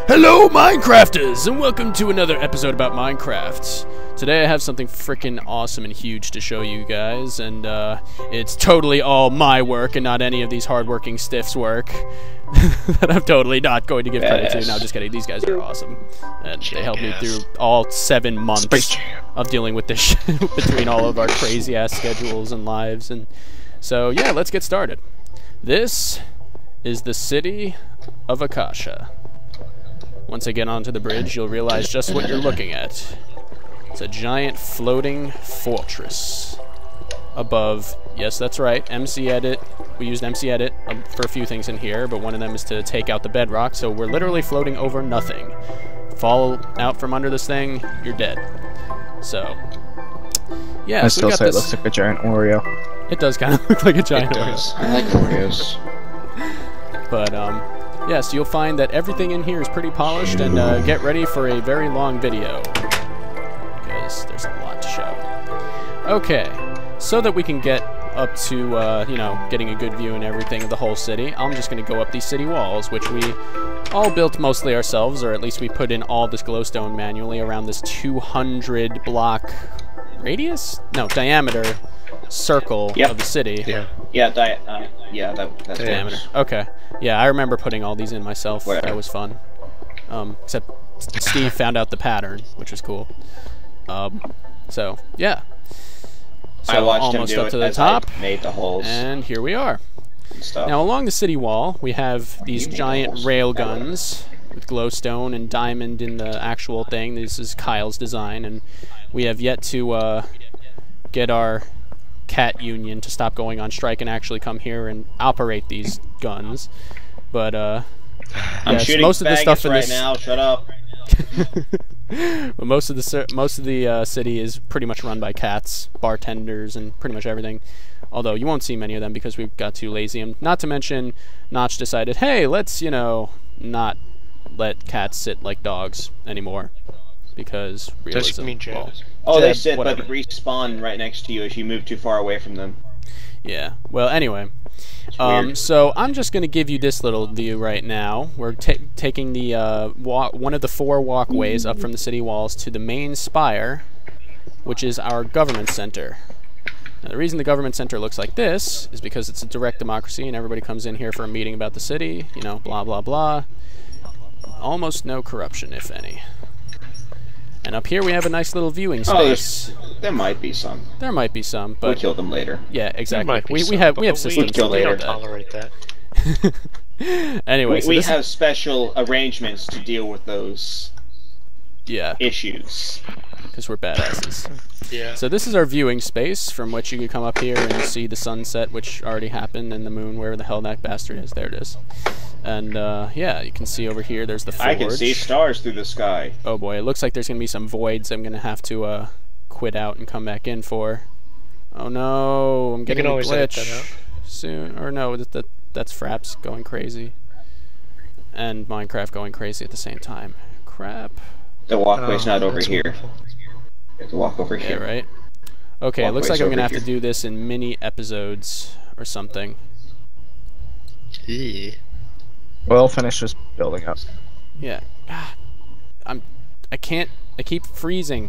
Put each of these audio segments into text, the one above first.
Hello, Minecrafters, and welcome to another episode about Minecraft. Today I have something freaking awesome and huge to show you guys, and it's totally all my work and not any of these hardworking stiffs' work that I'm totally not going to give credit to. No, just kidding. These guys are awesome, and they helped me through all 7 months of dealing with this shit between all of our crazy-ass schedules and lives. And so, yeah, let's get started. This is the city of Akasha. Once I get onto the bridge, you'll realize just what you're looking at. It's a giant floating fortress above, yes, that's right, MC Edit. We used MC Edit for a few things in here, but one of them is to take out the bedrock, so we're literally floating over nothing. Fall out from under this thing, you're dead. So, yeah, I so still say it looks like a giant Oreo. It does kind of look like a giant Oreo. I like Oreos. But, yes, you'll find that everything in here is pretty polished, and get ready for a very long video, because there's a lot to show. Okay, so that we can get up to, you know, getting a good view and everything of the whole city, I'm just going to go up these city walls, which we all built mostly ourselves, or at least we put in all this glowstone manually around this 200 block radius? No, diameter circle of the city. That's diameter. Okay. Yeah, I remember putting all these in myself. Whatever. That was fun. Except Steve found out the pattern, which was cool. So yeah. So I watched almost him do up it to the as top, I made the holes and here we are. and stuff. Now along the city wall, we have these giant rail guns with glowstone and diamond in the actual thing. This is Kyle's design, and we have yet to get our cat union to stop going on strike and actually come here and operate these guns. But I'm yes, shooting most of the stuff in right this now. Shut up. but most of the city is pretty much run by cats, bartenders, and pretty much everything. Although you won't see many of them because we got too lazy. And not to mention, Notch decided, hey, let's, you know, not let cats sit like dogs anymore. Because realism. Oh, they sit, whatever. but respawn right next to you if you move too far away from them. Yeah. Well, anyway. Weird. So I'm just going to give you this little view right now. We're taking the one of the 4 walkways up from the city walls to the main spire, which is our government center. Now, the reason the government center looks like this is because it's a direct democracy and everybody comes in here for a meeting about the city, you know, blah, blah, blah. Almost no corruption, if any. And up here we have a nice little viewing space. There might be some. There might be some, but We'll kill them later. yeah, exactly. We have systems kill to later. do Tolerate that. that. Anyway, We have special arrangements to deal with those issues. because we're badasses. Yeah. So this is our viewing space from which you can come up here and see the sunset, which already happened, and the moon, wherever the hell that bastard is. There it is. And yeah, you can see over here there's the forge. I can see stars through the sky. Oh boy, it looks like there's going to be some voids I'm going to have to quit out and come back in for. Oh no, I'm getting a glitch soon. Or no, that's Fraps going crazy. And Minecraft going crazy at the same time. Crap. The walkway's not over here. Wonderful. You have to walk over here. Yeah, right? Okay, it looks like Walkway's I'm going to have over to do this in mini episodes or something. Yeah. Well, finish just building up. Yeah. I can't. I keep freezing.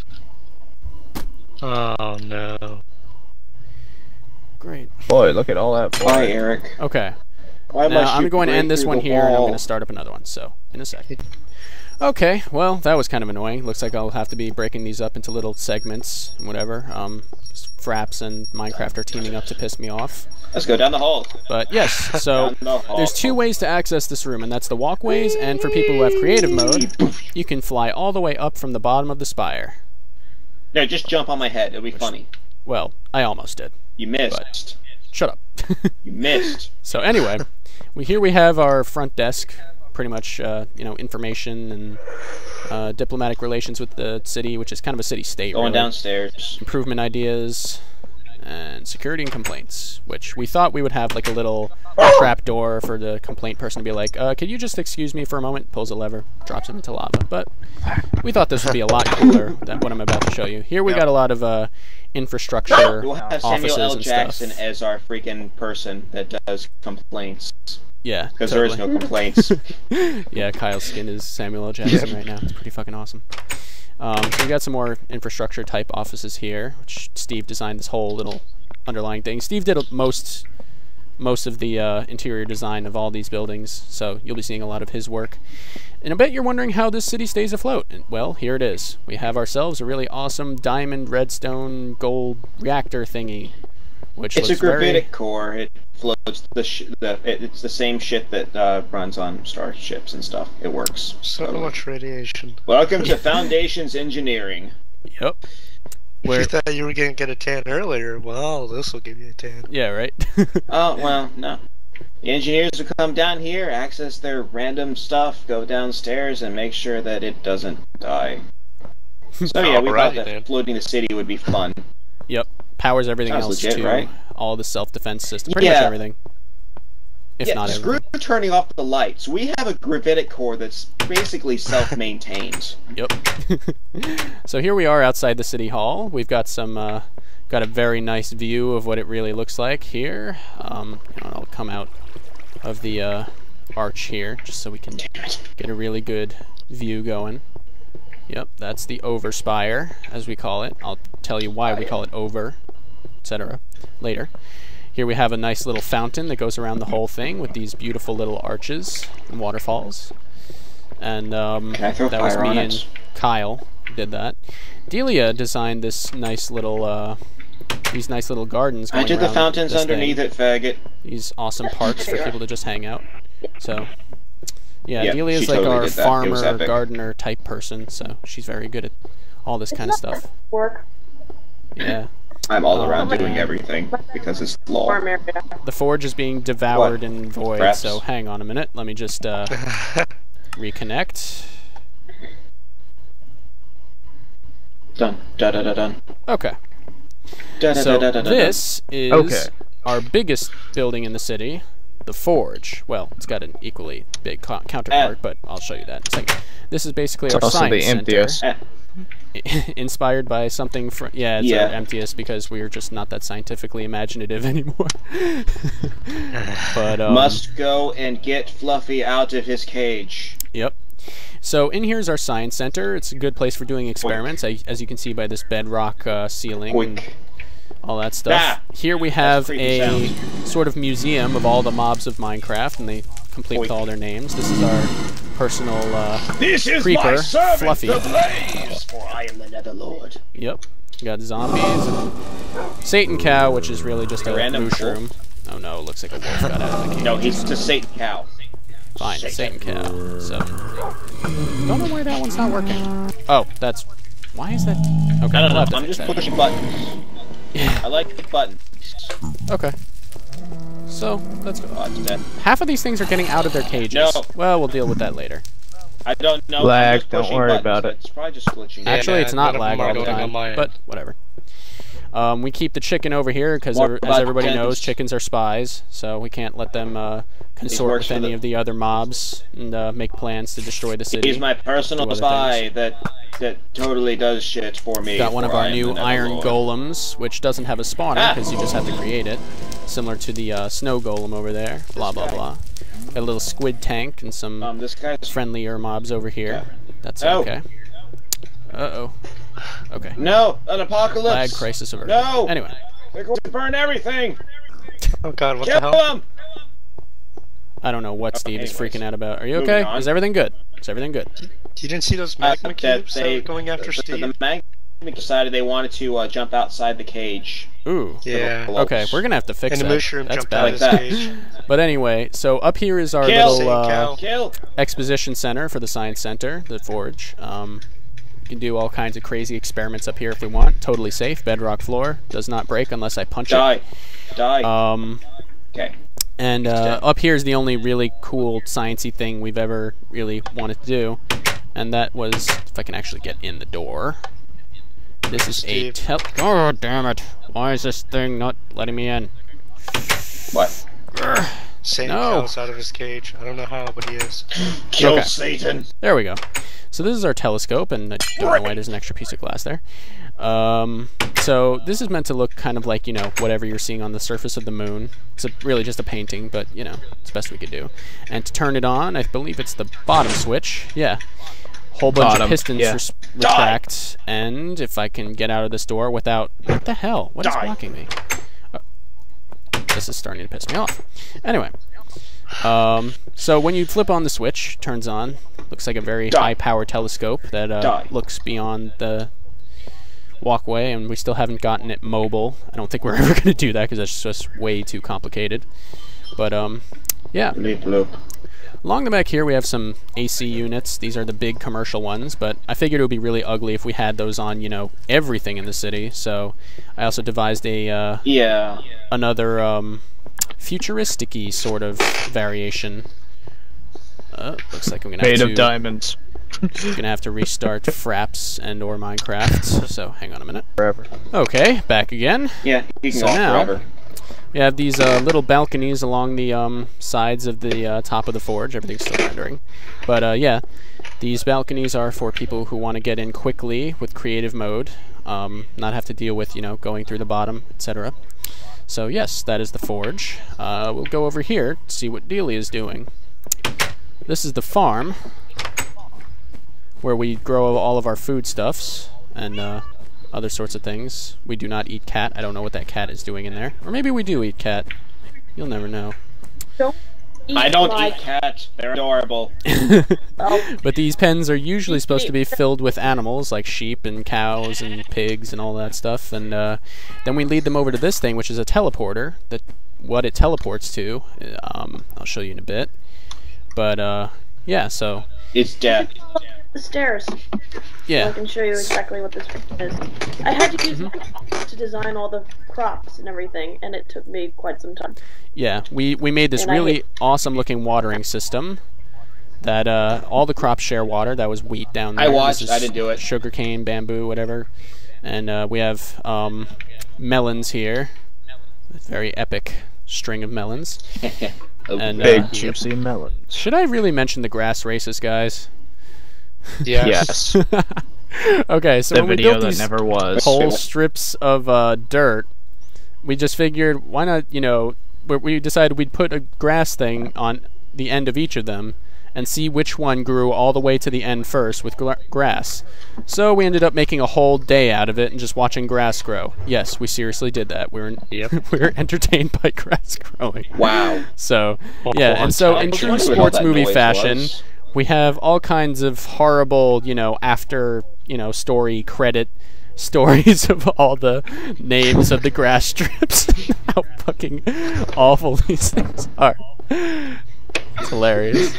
Oh no. Great. Boy, look at all that. Bye, Eric. Okay. Why Now must I'm you going to break end this through one the here, and I'm wall? going to start up another one. So in a second. Okay. Well, that was kind of annoying. Looks like I'll have to be breaking these up into little segments, and whatever. Fraps and Minecraft are teaming up to piss me off. Let's go down the hall. But yes, so Down the hall. there's 2 ways to access this room, and that's the walkways, and for people who have creative mode, you can fly all the way up from the bottom of the spire. No, just jump on my head. It'll be funny. Well, I almost did. You missed. Shut up. You missed. So anyway, here we have our front desk, pretty much, you know, information and diplomatic relations with the city, which is kind of a city-state, Going really. downstairs. Improvement ideas, and security and complaints, which we thought we would have like a little trap door for the complaint person to be like, could you just excuse me for a moment? Pulls a lever, drops him into lava. But we thought this would be a lot cooler than what I'm about to show you. Here we got a lot of infrastructure, We'll have offices Samuel L. and Jackson stuff. as our freaking person that does complaints. Yeah, because totally. there is no complaints. Yeah, Kyle's skin is Samuel L. Jackson right now. It's pretty fucking awesome. So we got some more infrastructure type offices here, which Steve designed this whole little underlying thing. Steve did most of the interior design of all these buildings, so you'll be seeing a lot of his work. And I bet you're wondering how this city stays afloat. And, well, here it is. We have ourselves a really awesome diamond, redstone, gold reactor thingy, which It's a looks very... gravitic core. It floats it's the same shit that runs on starships and stuff. It works. So much radiation. Welcome to Foundations Engineering. Yep. If you thought you were going to get a tan earlier, well, this will give you a tan. Yeah, right? Oh, well, no. The engineers will come down here, access their random stuff, go downstairs, and make sure that it doesn't die. So yeah, we thought that floating the city would be fun. Yep. Powers everything Sounds else legit, too. right? All the self-defense systems. Pretty much everything. If not everything. Screw turning off the lights. We have a gravitic core that's basically self-maintained. Yep. So here we are outside the city hall. We've got some, got a very nice view of what it really looks like here. I'll come out of the arch here just so we can get a really good view going. Yep, that's the overspire, as we call it. I'll tell you why we call it over, etc. later. Here we have a nice little fountain that goes around the whole thing with these beautiful little arches and waterfalls. And that was me and Kyle who did that. Delia designed this nice little these nice little gardens going I did the around fountains this underneath thing. it, faggot. These awesome parks for people to just hang out. So yeah, Yep, Delia's she like totally our did that. It was farmer, epic. gardener type person, so she's very good at all this kind of stuff. Yeah. I'm all around doing everything because it's law. The forge is being devoured in void, Perhaps. so hang on a minute. Let me just reconnect. Done. Done. Okay. So this is our biggest building in the city, the forge. Well, it's got an equally big counterpart, but I'll show you that in a second. This is basically our also science the emptiest. center. Inspired by something from... Yeah, it's our emptiest because we're just not that scientifically imaginative anymore. But must go and get Fluffy out of his cage. Yep. So in here's our science center. It's a good place for doing experiments, as you can see by this bedrock ceiling and all that stuff. Here we have a sort of museum of all the mobs of Minecraft, and they complete with all their names. This is our personal creeper, Fluffy. The Blaze, for I am the Netherlord. Yep. We got zombies and Satan Cow, which is really just a mushroom. Oh no, it looks like a wolf got out of the cage. No, he's just Satan Cow. Fine, Satan Cow. So, don't know why that one's not working. Oh, that's... Why is that... Okay, I don't know, I'm just pushing buttons. Yeah. I like buttons. Okay. So, let's go. Half of these things are getting out of their cages. No. Well, we'll deal with that later. I don't know. Lag, don't worry about it. It's probably just glitching. Yeah, Actually, it's not lag all the going on time, my but end. whatever. We keep the chicken over here because, as everybody knows, chickens are spies, so we can't let them consort with any of the other mobs and make plans to destroy the city. He's my personal spy that totally does shit for me. Got one of our new iron golems, which doesn't have a spawner because you just have to create it, similar to the snow golem over there. Blah blah blah. Got a little squid tank and some this guy's friendlier mobs over here. That's okay. Uh-oh. Okay. No, an apocalypse. Lag crisis averted. No. Anyway. They're going to burn everything. Oh god, what Kill the hell? them. I don't know what Steve is freaking out about. Are you okay? Is everything good? Is everything good? You didn't see those magma cubes that were going after Steve? The magma decided they wanted to jump outside the cage. Ooh. Yeah. Okay, we're gonna have to fix And that. the mushroom That's jumped bad. out of his cage. But anyway, so up here is our little exposition center for the science center, the forge. We can do all kinds of crazy experiments up here if we want. Totally safe. Bedrock floor. Does not break unless I punch it. Die. Okay. And up here is the only really cool sciencey thing we've ever really wanted to do. And that was, if I can actually get in the door. This is a oh, damn it. Why is this thing not letting me in? What? Satan Cow's out of his cage. I don't know how, but he is. Kill Satan. There we go. So this is our telescope, and I don't know why there's an extra piece of glass there. So this is meant to look kind of like, you know, whatever you're seeing on the surface of the moon. It's really just a painting, but, you know, it's the best we could do. And to turn it on, I believe it's the bottom switch. Yeah. Whole bunch of pistons retract, and if I can get out of this door without... What the hell? What is blocking me? This is starting to piss me off. Anyway. So when you flip on the switch, it turns on. Looks like a very high-power telescope that looks beyond the walkway, and we still haven't gotten it mobile. I don't think we're ever going to do that because that's just way too complicated. But, yeah. Along the back here we have some AC units. These are the big commercial ones, but I figured it would be really ugly if we had those on, you know, everything in the city. So I also devised a another futuristic-y sort of variation. Looks like I'm gonna have made of diamonds. Gonna have to restart Fraps and or Minecraft. So hang on a minute. Forever. Okay, back again. Yeah, you can so go now, forever. We have these little balconies along the sides of the top of the forge. Everything's still rendering. But yeah, these balconies are for people who want to get in quickly with creative mode, not have to deal with, you know, going through the bottom, etc. So yes, that is the forge. We'll go over here to see what Delia is doing. This is the farm, where we grow all of our foodstuffs and other sorts of things. We do not eat cat. I don't know what that cat is doing in there. Or maybe we do eat cat. You'll never know. I don't eat cats. They're adorable. But these pens are usually supposed to be filled with animals like sheep and cows and pigs and all that stuff. And then we lead them over to this thing, which is a teleporter. What it teleports to, I'll show you in a bit. But yeah, so it's death. The stairs. Yeah. So I can show you exactly what this is. I had to use to design all the crops and everything, and it took me quite some time. Yeah, we made this really awesome looking watering system that all the crops share water. That was wheat down there. I watched. I didn't do it. Sugarcane, bamboo, whatever. And we have melons here. Very epic string of melons. And, big juicy melons. Should I really mention the grass races, guys? Yes. Okay, so the when we video built these that never was. whole strips of dirt, we just figured, why not, you know, we decided we'd put a grass thing on the end of each of them and see which one grew all the way to the end first with grass. So we ended up making a whole day out of it and just watching grass grow. Yes, we seriously did that. We were entertained by grass growing. Wow. So, yeah, and so in true sports movie fashion, we have all kinds of horrible, you know, after, you know, story credit stories of all the names of the grass strips. How fucking awful these things are. It's hilarious.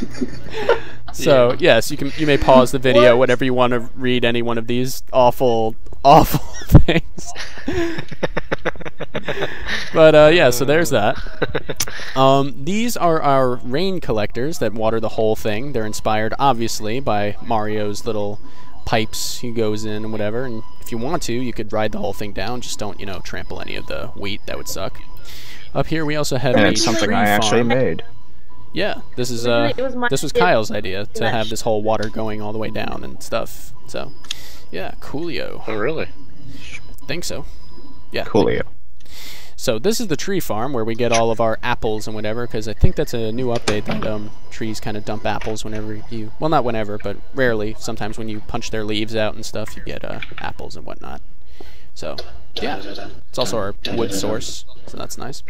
So yes, you may pause the video whenever you want to read any one of these awful things. But yeah, so there's that. These are our rain collectors that water the whole thing. They're inspired obviously by Mario's little pipes he goes in and whatever. And if you want to, you could ride the whole thing down. Just don't, you know, trample any of the wheat. That would suck. Up here we also have it's something I actually made. Yeah, this is this was Kyle's idea to have this whole water going all the way down and stuff. So, yeah, coolio. Oh, really? Think so. Yeah. Coolio. So this is the tree farm where we get all of our apples and whatever, because I think that's a new update that trees kind of dump apples whenever you, well, not whenever, but rarely. Sometimes when you punch their leaves out and stuff, you get apples and whatnot. So yeah, it's also our wood source, so that's nice.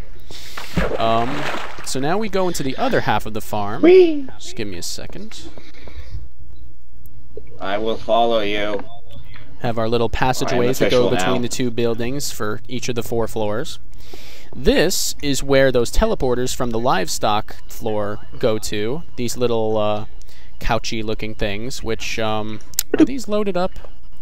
So now we go into the other half of the farm. Just give me a second. I will follow you. Have our little passageways that go between the two buildings for each of the 4 floors. This is where those teleporters from the livestock floor go to. These little couchy looking things, which are these loaded up?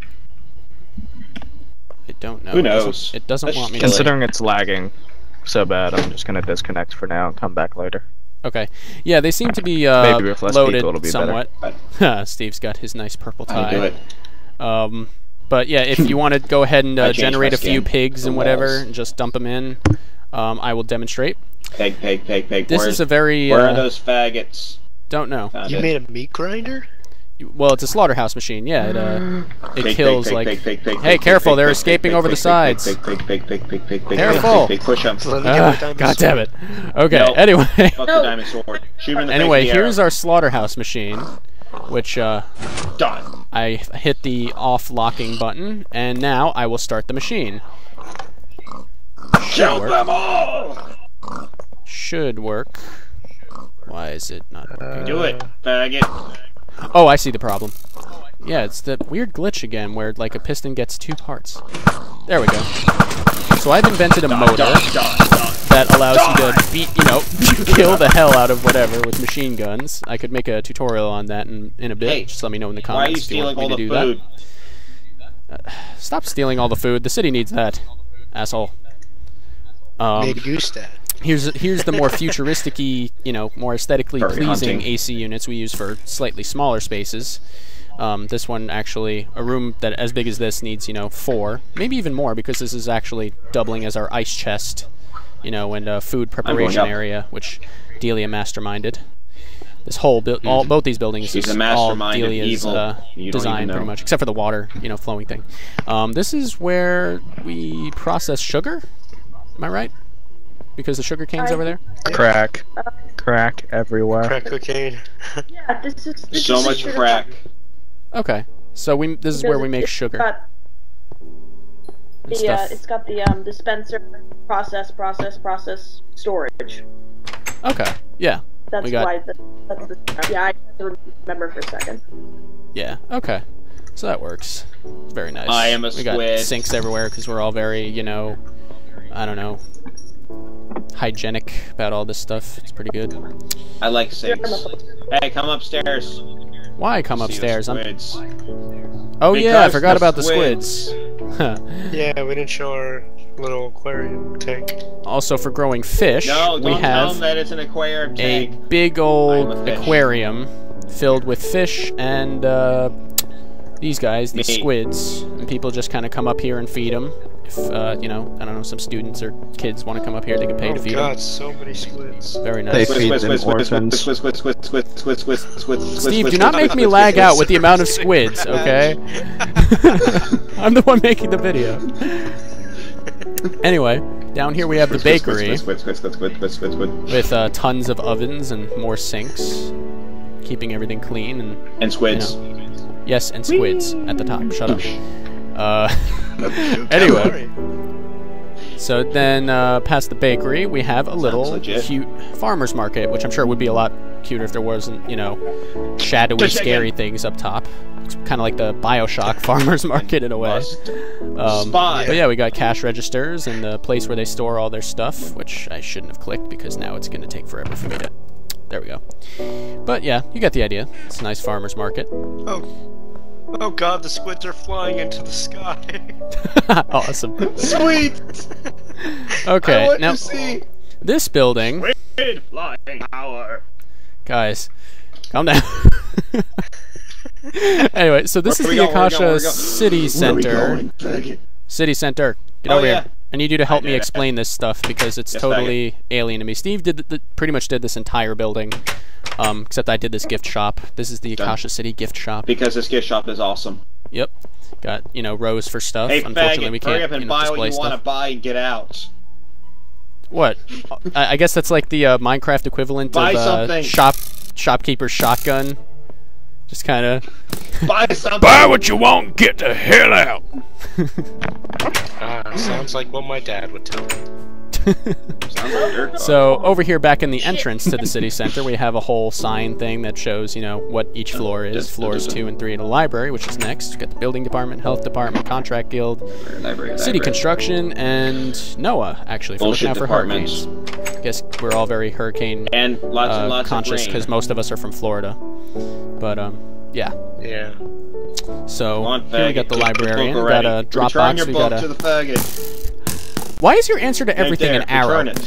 I don't know. Who knows? It doesn't want me to. Considering it's lagging so bad, I'm just gonna disconnect for now and come back later. Okay. Yeah, they seem to be maybe with less loaded people, it'll be somewhat. Steve's got his nice purple tie. I do it. But yeah, if you want to go ahead and generate a few pigs and whatever, and just dump them in, I will demonstrate. Peg. This is a very... where are those faggots? Don't know. You made a meat grinder? Well, it's a slaughterhouse machine. Yeah, it kills like. Hey, fake, careful! fake, They're fake, escaping fake, over the fake, sides. Careful! Push them. God damn it. Okay. No. Anyway. Fuck the diamond sword. Shoot him in the Anyway, face with the here's arrow. our slaughterhouse machine, which Done. I hit the off locking button, and now I will start the machine. Kill them all! Should work. Why is it not working? Do it, faggot. Oh, I see the problem. Yeah, it's the weird glitch again where like a piston gets two parts. There we go. So I've invented a motor that allows you to beat, kill the hell out of whatever with machine guns. I could make a tutorial on that in a bit. Hey, just let me know in the why are you comments if you want stealing me all to the do food? that. Stop stealing all the food. The city needs that, asshole. Me gusta. Here's the more futuristic-y, more aesthetically Furry pleasing hunting. AC units we use for slightly smaller spaces. This one actually, a room that as big as this needs, 4, maybe even more, because this is actually doubling as our ice chest, and food preparation up. area, which Delia masterminded. This whole both these buildings She's is a all mastermind of Delia's evil. You don't even design, know. pretty much, except for the water, flowing thing. This is where we process sugar. Am I right? Because the sugar cane's over there? Crack. Crack everywhere. Crack cocaine. Yeah, this So is much sugar crack. Okay. So this is where we make sugar. Got and stuff. it's got the dispenser, process, storage. Okay. Yeah. That's We got- why. That's the. Yeah, I have to remember for a second. Yeah. Okay. So that works. It's very nice. I am a We got squid. sinks everywhere because we're all very, I don't know, hygienic about all this stuff. It's pretty good. I like sinks. Hey, come upstairs. Why come See the upstairs? squids. Oh yeah, I Because forgot the about the squids. squids. Yeah, we didn't show our little aquarium tank. Also, for growing fish, No, we don't tell have them that it's an aquarium a tank. big I'm old a fish. aquarium filled with fish and these guys, these Me. squids. And people just kind of come up here and feed them. If, I don't know, some students or kids want to come up here, they can pay Oh to feed god, them. so many squids. Very They nice. feed them orphans. Steve, do not make me lag out with the amount of squids, okay? I'm the one making the video. Anyway, down here we have the bakery with tons of ovens and more sinks, keeping everything clean and squids. yes, and squids at the top. Shut up. Anyway, so then past the bakery we have a little legit. cute farmer's market, which I'm sure would be a lot cuter if there wasn't, shadowy, scary things up top. It's kind of like the BioShock farmer's market in a way. Spy. But yeah, we got cash registers and the place where they store all their stuff, which I shouldn't have clicked because now it's going to take forever for me to... There we go. But yeah, you get the idea. It's a nice farmer's market. Oh god, the squids are flying into the sky. Awesome. Sweet. Okay, I want now to see this building... squid flying power. Guys, calm down. Anyway, so this is the Akasha City Center. City Center. Get over here. I need you to help me explain this stuff because it's totally alien to me. Steve pretty much did this entire building, except I did this gift shop. This is the Akasha City gift shop. Because this gift shop is awesome. Yep. Got, rows for stuff. Hey, Unfortunately, faggot, we can't hurry up and buy display what you want to stuff. buy and get out. What? I guess that's like the Minecraft equivalent Buy of something. shopkeeper's shotgun. Just kind of... Buy something. Buy what you want, get the hell out! Sounds like what my dad would tell me. Sounds like dirt. So over here back in the entrance to the city center we have a whole sign thing that shows, what each floor is. Floors 2 and 3 in the library, which is next. We got the building department, health department, contract guild, city construction, and NOAA, actually, for looking out for departments. hurricanes. I guess we're all very hurricane And lots conscious of rain. because most of us are from Florida. But, yeah. Yeah. So, Come on, here we got faggot. the Get librarian, book we got a already. drop Return box, your we book got to a... the faggot. Why is your answer to everything Right an there. arrow? Return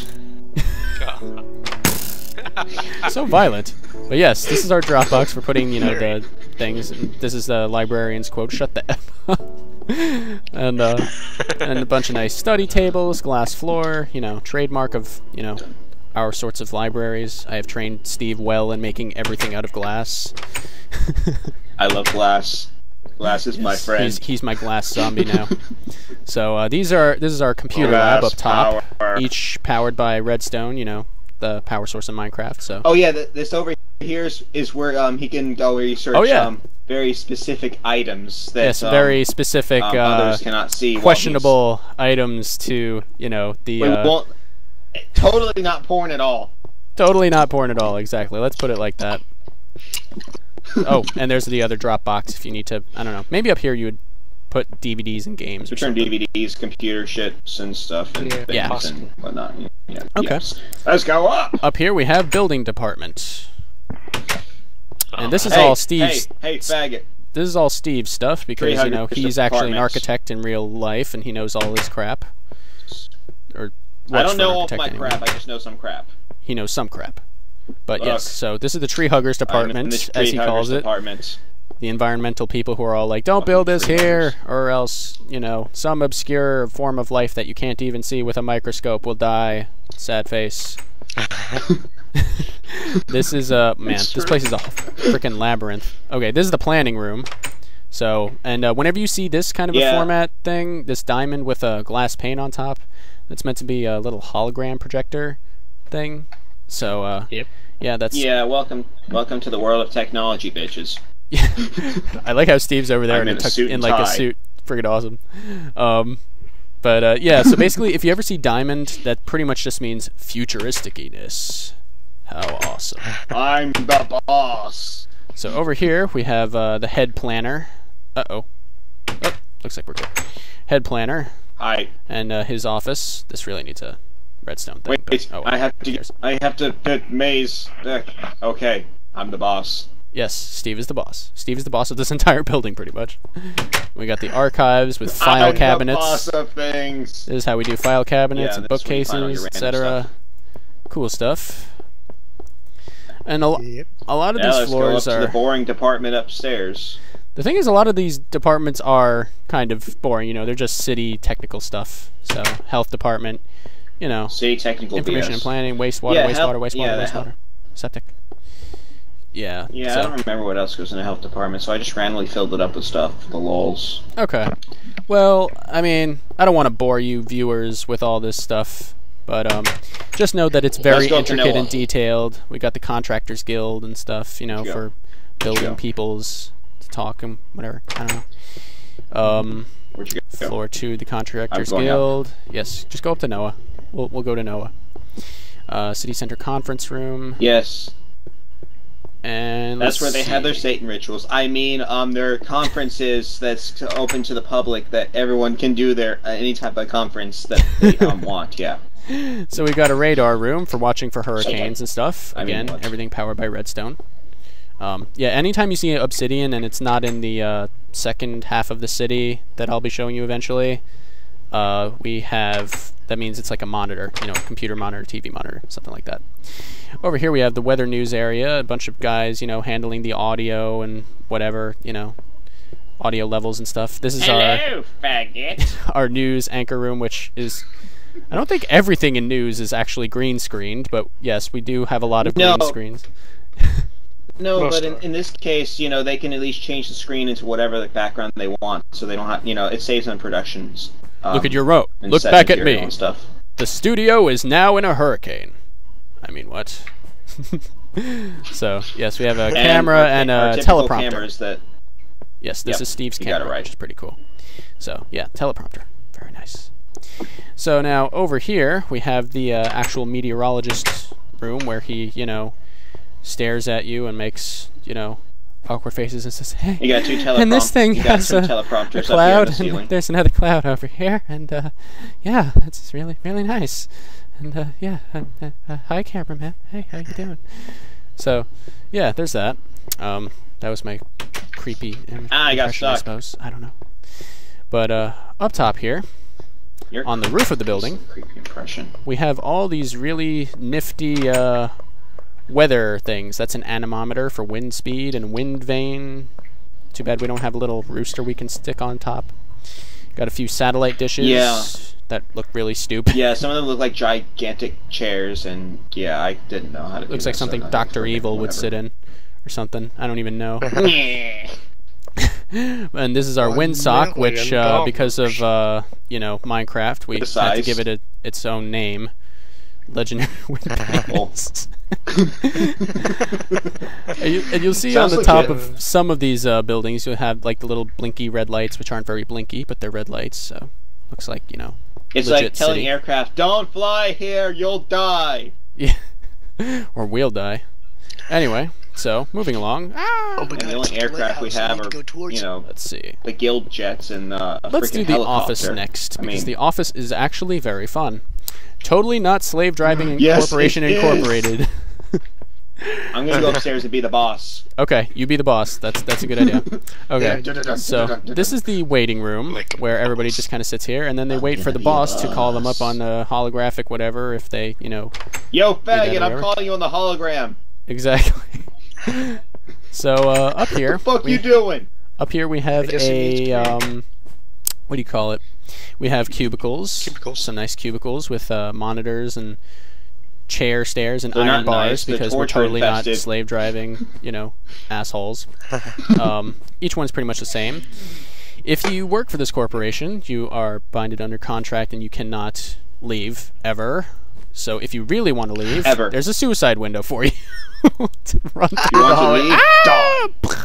it. So violent. But yes, this is our Dropbox for putting, the things. This is the librarian's quote, shut the F up. and a bunch of nice study tables, glass floor, trademark of, our sorts of libraries. I have trained Steve well in making everything out of glass. I love glass. Glass is my friend. He's my glass zombie now. So this is our computer lab up top, each powered by redstone. You know, the power source in Minecraft. So. Oh yeah, this over here is where he can go research very specific items that very specific others cannot see. Questionable items to the. Totally not porn at all. Totally not porn at all. Exactly. Let's put it like that. Oh, and there's the other drop box if you need to. I don't know. Maybe up here you would put DVDs and games. Return DVDs, computer shits and stuff, and things and whatnot. Yeah. Okay. Yes. Let's go up. Up here we have building department, and this is all Steve's. Hey, faggot. This is all Steve's stuff because he's actually an architect in real life and he knows all his crap. Or I don't know all my crap. I just know some crap. He knows some crap. But yes, so this is the tree huggers department, as he calls it. The environmental people who are all like, don't build this here, or else, some obscure form of life that you can't even see with a microscope will die. Sad face. This is this place is a freaking labyrinth. Okay, this is the planning room. So, and whenever you see this kind of a format thing, this diamond with a glass pane on top, that's meant to be a little hologram projector thing. So, yeah, that's... Yeah, welcome to the world of technology, bitches. I like how Steve's over there in a suit a suit. Friggin' awesome. But yeah, so basically, if you ever see diamond, that pretty much just means futuristic-iness. How awesome. I'm the boss. So over here, we have the head planner. Uh-oh. Oh, looks like we're good. Head planner. Hi. And his office. This really needs a redstone thing. Wait, I have to get maze. Okay, I'm the boss. Yes, Steve is the boss. Steve is the boss of this entire building, pretty much. We got the archives with file cabinets. I'm the boss of things. This is how we do file cabinets and bookcases, etc. Cool stuff. And a lot of these floors go up are... to the boring department upstairs. The thing is, a lot of these departments are kind of boring. They're just city technical stuff. So, health department, city technical information BS. and planning, wastewater, septic. Yeah. Yeah, so. I don't remember what else goes in the health department, so I just randomly filled it up with stuff for the lols. Okay. Well, I mean, I don't want to bore you viewers with all this stuff, but just know that it's very intricate and detailed. We got the Contractors Guild and stuff, for building people's to talk and whatever. I don't know. Where'd you go? Floor 2, the Contractors Guild. Up. Yes, just go up to Noah. We'll go to Noah. City Center Conference Room. Yes. And that's where they have their Satan rituals. I mean, their conferences that's open to the public that everyone can do their any type of conference that they want. Yeah. So we've got a radar room for watching for hurricanes and stuff. Again, everything powered by redstone. Yeah, anytime you see obsidian and it's not in the second half of the city that I'll be showing you eventually, we have, that means it's like a monitor, computer monitor, TV monitor, something like that. Over here we have the weather news area, a bunch of guys, handling the audio and whatever, audio levels and stuff. This is faggot. Our news anchor room, which is... I don't think everything in news is actually green screened, but yes, we do have a lot of green screens. No, but in this case, they can at least change the screen into whatever the background they want, so they don't have, it saves on productions. Look at your rope. Look back at me. The studio is now in a hurricane. I mean, what? So, yes, we have a camera and a teleprompter. Yes, this is Steve's camera, which is pretty cool. So, yeah, teleprompter. Very nice. So now, over here, we have the actual meteorologist room where he, stares at you and makes, awkward faces and says, hey, you got two and this thing has a cloud, and there's another cloud over here, and, yeah, it's really, really nice. And, yeah, hi, cameraman. Hey, how you doing? So, yeah, there's that. That was my creepy impression, I suppose. I don't know. But, up top here, on the roof of the building, we have all these really nifty weather things. That's an anemometer for wind speed and wind vane. Too bad we don't have a little rooster we can stick on top. Got a few satellite dishes that look really stupid. Yeah, some of them look like gigantic chairs, and yeah, I didn't know how to do looks like something Dr. Evil would sit in, or something. I don't even know. And this is our windsock, which, because of, you know, Minecraft, we had to give it its own name. Legendary wind penis. And you'll see on the top of some of these buildings, you'll have, like, the little blinky red lights, which aren't very blinky, but they're red lights, so looks like, you know, it's like telling aircraft, don't fly here, you'll die. Yeah. Or we'll die. Anyway, so, moving along. And the only aircraft we have are, you know, let's see, the guild jets and let's do the office next, because the office is actually very fun. Totally not slave driving corporation incorporated. I'm gonna go upstairs and be the boss. Okay, you be the boss. That's a good idea. Okay, so this is the waiting room where everybody just kind of sits here, and then they wait for the boss to call them up on a holographic whatever if they, you know. Yo, faggot! I'm calling you on the hologram. Exactly. So up here, what the fuck you doing? Up here we have a what do you call it? We have cubicles. Some nice cubicles with monitors and stairs and iron bars because we're totally not slave driving, you know, assholes. Each one's pretty much the same. If you work for this corporation, you are binded under contract and you cannot leave ever. So if you really want to leave, there's a suicide window for you to run through the hallway.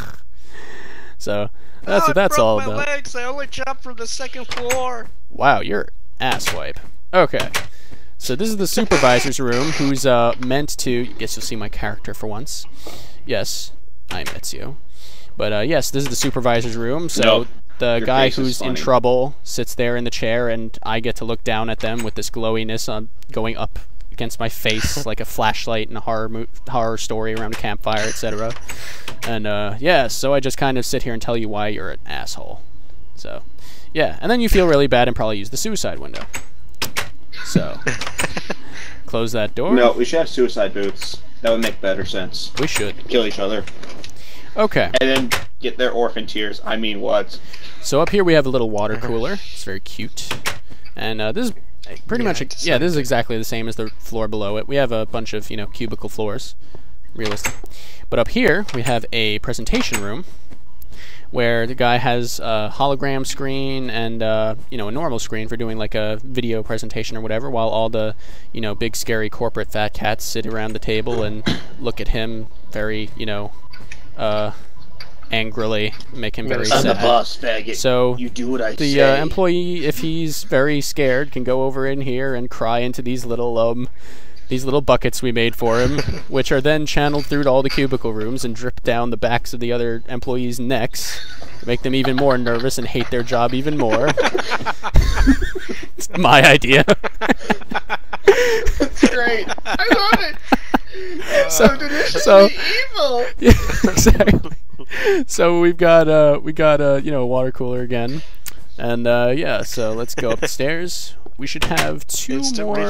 So that's all about. Legs. I only jumped from the second floor. Wow, you're asswipe. Okay. So this is the supervisor's room, who's meant to... Guess you'll see my character for once. Yes, I'm Ezio. But yes, this is the supervisor's room, so the guy who's in trouble sits there in the chair, and I get to look down at them with this glowiness going up against my face like a flashlight in a horror story around a campfire, etc. And yeah, so I just kind of sit here and tell you why you're an asshole. So, yeah, and then you feel really bad and probably use the suicide window. So, close that door. No, we should have suicide booths. That would make better sense. We should. Kill each other. Okay. And then get their orphan tears. I mean, what? So up here we have a little water cooler. It's very cute. And this is pretty much... Yeah, this is exactly the same as the floor below it. We have a bunch of, you know, cubicle floors. Realistic. But up here we have a presentation room where the guy has a hologram screen and, you know, a normal screen for doing, like, a video presentation or whatever, while all the, you know, big, scary corporate fat cats sit around the table and look at him very, you know, angrily, make him very sad. I'm the boss, faggot. So, you do what I say. The employee, if he's very scared, can go over in here and cry into these little buckets we made for him, which are then channeled through to all the cubicle rooms and drip down the backs of the other employees' necks to make them even more nervous and hate their job even more. It's my idea. That's great. I love it. So deliciously evil. Yeah, exactly. So we got you know, a water cooler again, and yeah. So let's go up the stairs. We should have two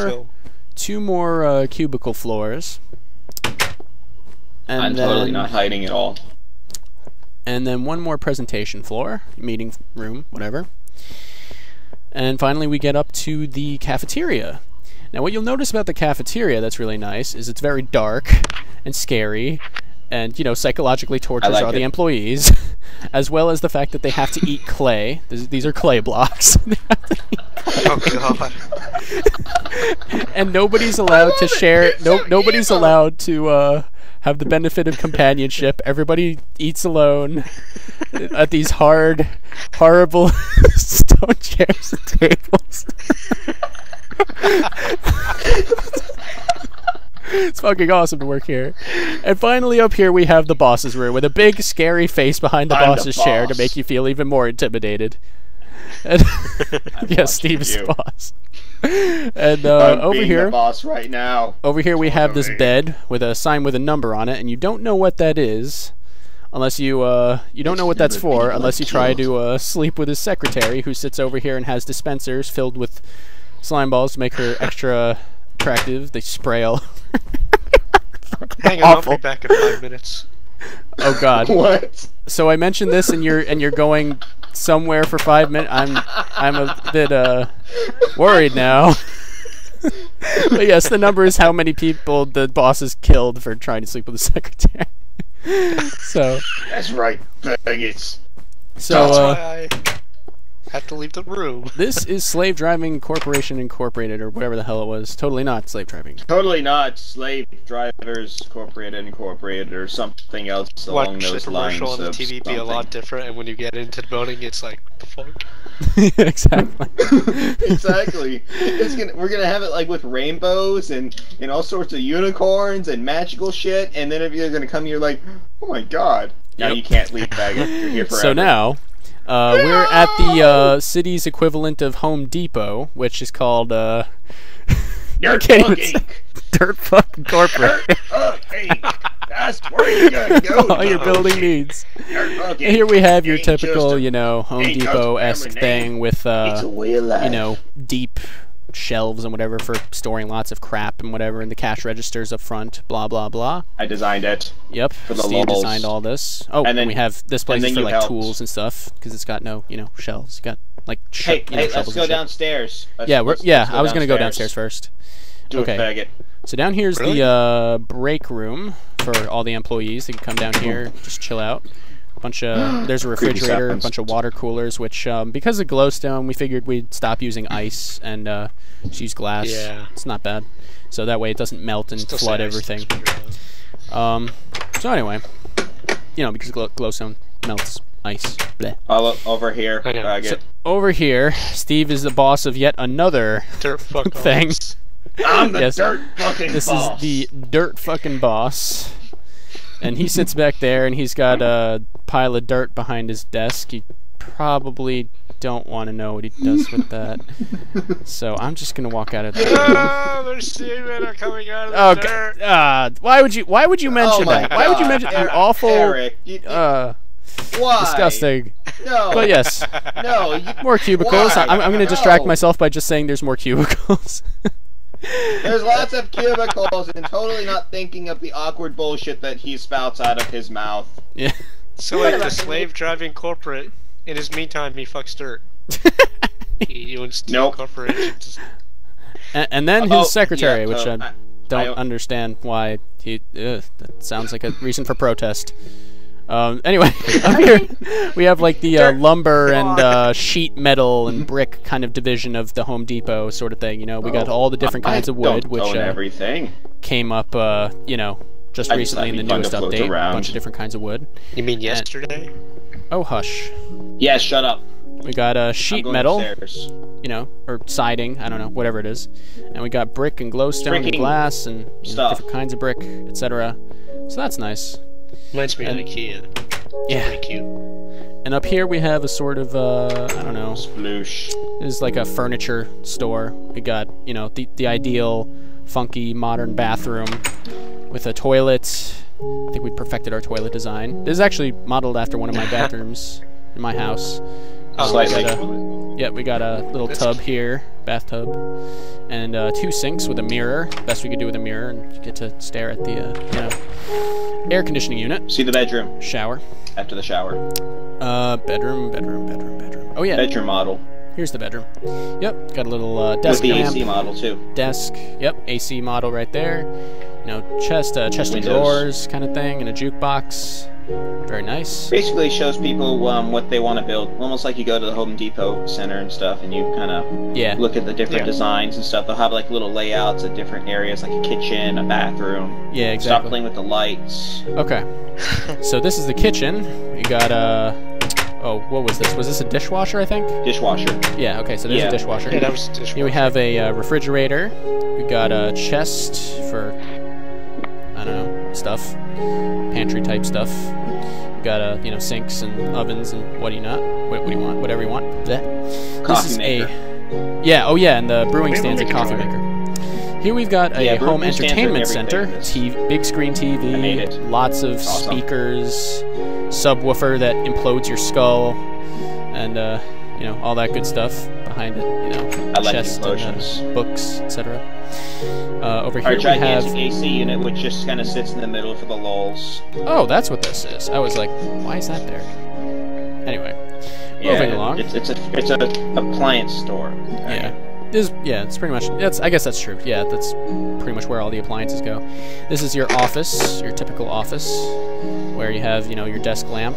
more cubicle floors. And I'm totally not hiding at all. And then one more presentation floor, meeting room, whatever. And finally we get up to the cafeteria. Now what you'll notice about the cafeteria that's really nice is it's very dark and scary and, you know, psychologically tortures all the employees, as well as the fact that they have to eat clay. These are clay blocks. Oh god. And nobody's allowed to share. Nobody's allowed to have the benefit of companionship. Everybody eats alone at these horrible stone chairs and tables. It's fucking awesome to work here. And finally up here we have the boss's room with a big scary face behind the boss's chair to make you feel even more intimidated. And yes, Steve's the boss. And over here, the boss right now. Over here we have this bed with a sign with a number on it, and you don't know what that is unless you don't know what that's for unless you try to sleep with his secretary, who sits over here and has dispensers filled with slime balls to make her extra attractive. They spray all. Hang on, I'll be back in 5 minutes. Oh god. What? So I mentioned this, and you're going somewhere for 5 minutes. I'm a bit worried now. But yes, the number is how many people the boss has killed for trying to sleep with the secretary. So that's right, faggots. So, That's why I have to leave the room. this is Slave Driving Corporation Incorporated, or whatever the hell it was. Totally not slave driving. Totally not Slave Drivers Incorporated, or something else along Watch those the lines. commercial on the of TV be a lot something. different, and when you get into the building, it's like, the fuck? Exactly. Exactly. We're gonna have it like with rainbows and all sorts of unicorns and magical shit, and then if you're gonna come here like, oh my god. Now Yep. you can't leave back. You're here forever. So now, we're at the city's equivalent of Home Depot, which is called Dirt can't Fuck even say- Inc. Dirt Fucking Corporate. Dirt Fuck Inc. That's where you're gonna go. All your building needs. Dirt Fuck Inc. And here we have your Ain't just typical, a- you know, Home ain't just a Depot-esque family thing name. with, It's a way of life. you know, deep shelves and whatever for storing lots of crap and whatever, and the cash registers up front, blah, blah, blah. I designed it. Yep, For the Steve lulz. designed all this. Oh, And then- we have this place and then is for you like helped. tools and stuff because it's got no, you know, shelves. It's got like Hey, shovels let's and go shit. downstairs. Yeah, Let's I was gonna go downstairs first. Do Okay. it, faggot. So down here's Really? the break room for all the employees. They can come down here, just chill out. Bunch of there's a Creepy refrigerator, a sounds. bunch of water coolers. Which because of glowstone, we figured we'd stop using ice and just use glass. Yeah. It's not bad. So that way it doesn't melt and Still flood say everything. ice. So anyway, you know, because glowstone melts ice. Bleh. All over here, I know. faggot. Over here, Steve is the boss of yet another Dirt fuck thing. off. I'm the Yes. dirt fucking This boss. is the dirt fucking boss. And he sits back there and he's got a pile of dirt behind his desk. You probably don't want to know what he does with that. So I'm just going to walk out of the room. Oh, there's seamen are coming out of the Oh, dirt. God. Why would you mention my that? Why would you God. mention you Eric, awful, Eric, why? disgusting. No. But yes, No. You, more cubicles. Why? I'm going to distract No. myself by just saying there's more cubicles. There's lots of cubicles and totally not thinking of the awkward bullshit that he spouts out of his mouth. Yeah. So like the slave driving corporate, in his meantime he fucks dirt. He owns two Nope. corporations. And then his Oh, secretary, yeah, which so I don't I- understand why he. That sounds like a reason for protest. Anyway, up here we have like the lumber and sheet metal and brick kind of division of the Home Depot sort of thing. You know, we got all the different kinds of wood, don't which own everything. came up, you know, just I just recently in thought the it'd be newest fun to float update. A around. bunch of different kinds of wood. You mean yesterday? Oh, hush. Yeah, shut up. We got sheet I'm going metal, upstairs. you know, or siding, I don't know, whatever it is. And we got brick and glowstone and Bricking glass and you know, stuff. different kinds of brick, etc. So that's nice. Reminds me of And- IKEA. Yeah. Pretty cute. And up here we have a sort of, I don't know, Sploosh. this is like a furniture store. We got, you know, the ideal funky modern bathroom with a toilet. I think we perfected our toilet design. This is actually modeled after one of my bathrooms in my house. Oh, Slightly. Yeah, we got a little That's tub cute. here, bathtub, and 2 sinks with a mirror. Best we could do with a mirror, and you get to stare at the, you know, air conditioning unit. See the bedroom Shower. after the shower. Bedroom. Oh yeah, Bedroom model. here's the bedroom. Yep, got a little With desk the lamp, AC model too. desk. Yep, AC model right there. You know, chest of Windows. drawers kind of thing, and a jukebox. Very nice. Basically shows people what they want to build. Almost like you go to the Home Depot Center and stuff, and you kind of Yeah. look at the different Yeah. designs and stuff. They'll have like little layouts of different areas, like a kitchen, a bathroom. Yeah, Stop exactly. playing with the lights. Okay. So this is the kitchen. We got oh, what was this? Was this a dishwasher, I think? Dishwasher. Yeah, okay, so there's Yeah. a dishwasher. Yeah, that was dishwasher. Here we have a refrigerator. We got a chest for, I don't know, stuff. Pantry type stuff. We got, you know, sinks and ovens and what do you not? What do you want? Whatever you want. Bleh. This Coffee is maker. Yeah, oh yeah, and the brewing Maybe stand's a we'll make coffee it maker. Here we've got a Yeah, home brewing stands are entertainment everything center, in this. big screen I made TV, it. lots of Awesome. speakers, subwoofer that implodes your skull, and you know, all that good stuff behind it. You know, I like chest explosions. and books, etc. Over here Our we gigantic have. AC unit, which just kind of sits in the middle for the lulls. Oh, that's what this is. I was like, why is that there? Anyway, moving along. It's a appliance store. Yeah. It's pretty much. I guess that's true. Yeah, that's pretty much where all the appliances go. This is your office, your typical office, where you have, you know, your desk lamp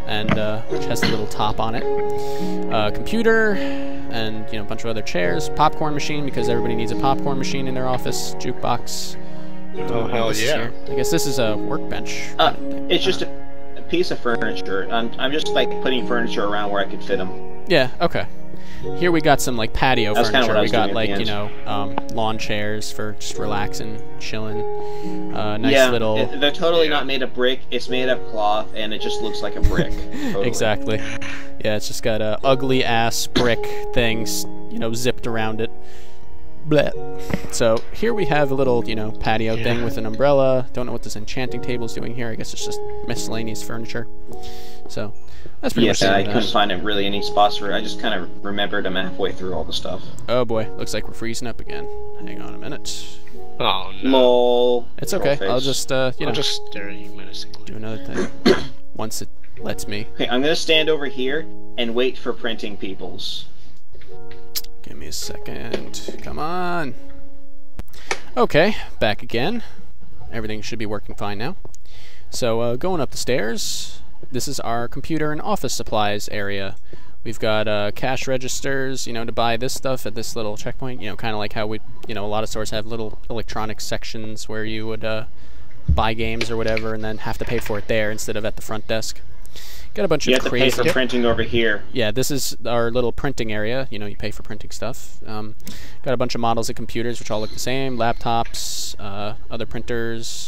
and which has a little top on it. Computer, and a bunch of other chairs. Popcorn machine, because everybody needs a popcorn machine in their office. Jukebox. Oh hell yeah! I guess this is a workbench. It's just a piece of furniture. I'm just like putting furniture around where I could fit them. Yeah. Okay. Here we got some like patio That's furniture. What I We was got doing like lawn chairs for just relaxing, chilling. Nice little. They're totally not made of brick. It's made of cloth, and it just looks like a brick. Totally. Exactly. Yeah, it's just got ugly ass brick things, zipped around it. Bleh. So here we have a little, patio thing with an umbrella. Don't know what this enchanting table is doing here. I guess it's just miscellaneous furniture. So that's pretty much it. I couldn't find really any spots for it. I just kind of remembered them halfway through all the stuff. Oh boy, looks like we're freezing up again. Hang on a minute. Oh no. Lol. It's okay. I'll just, I'll just stare at you menacingly. do another thing once it lets me. Okay, I'm gonna stand over here and wait for printing peoples. Give me a second. Come on. Okay, back again. Everything should be working fine now. So, going up the stairs, this is our computer and office supplies area. We've got cash registers, to buy this stuff at this little checkpoint. Kind of like how we, a lot of stores have little electronic sections where you would buy games or whatever and then have to pay for it there instead of at the front desk. Got a bunch of crazy... You have to pay for printing over here. Yeah, this is our little printing area. You pay for printing stuff. Got a bunch of models of computers, which all look the same. Laptops, other printers,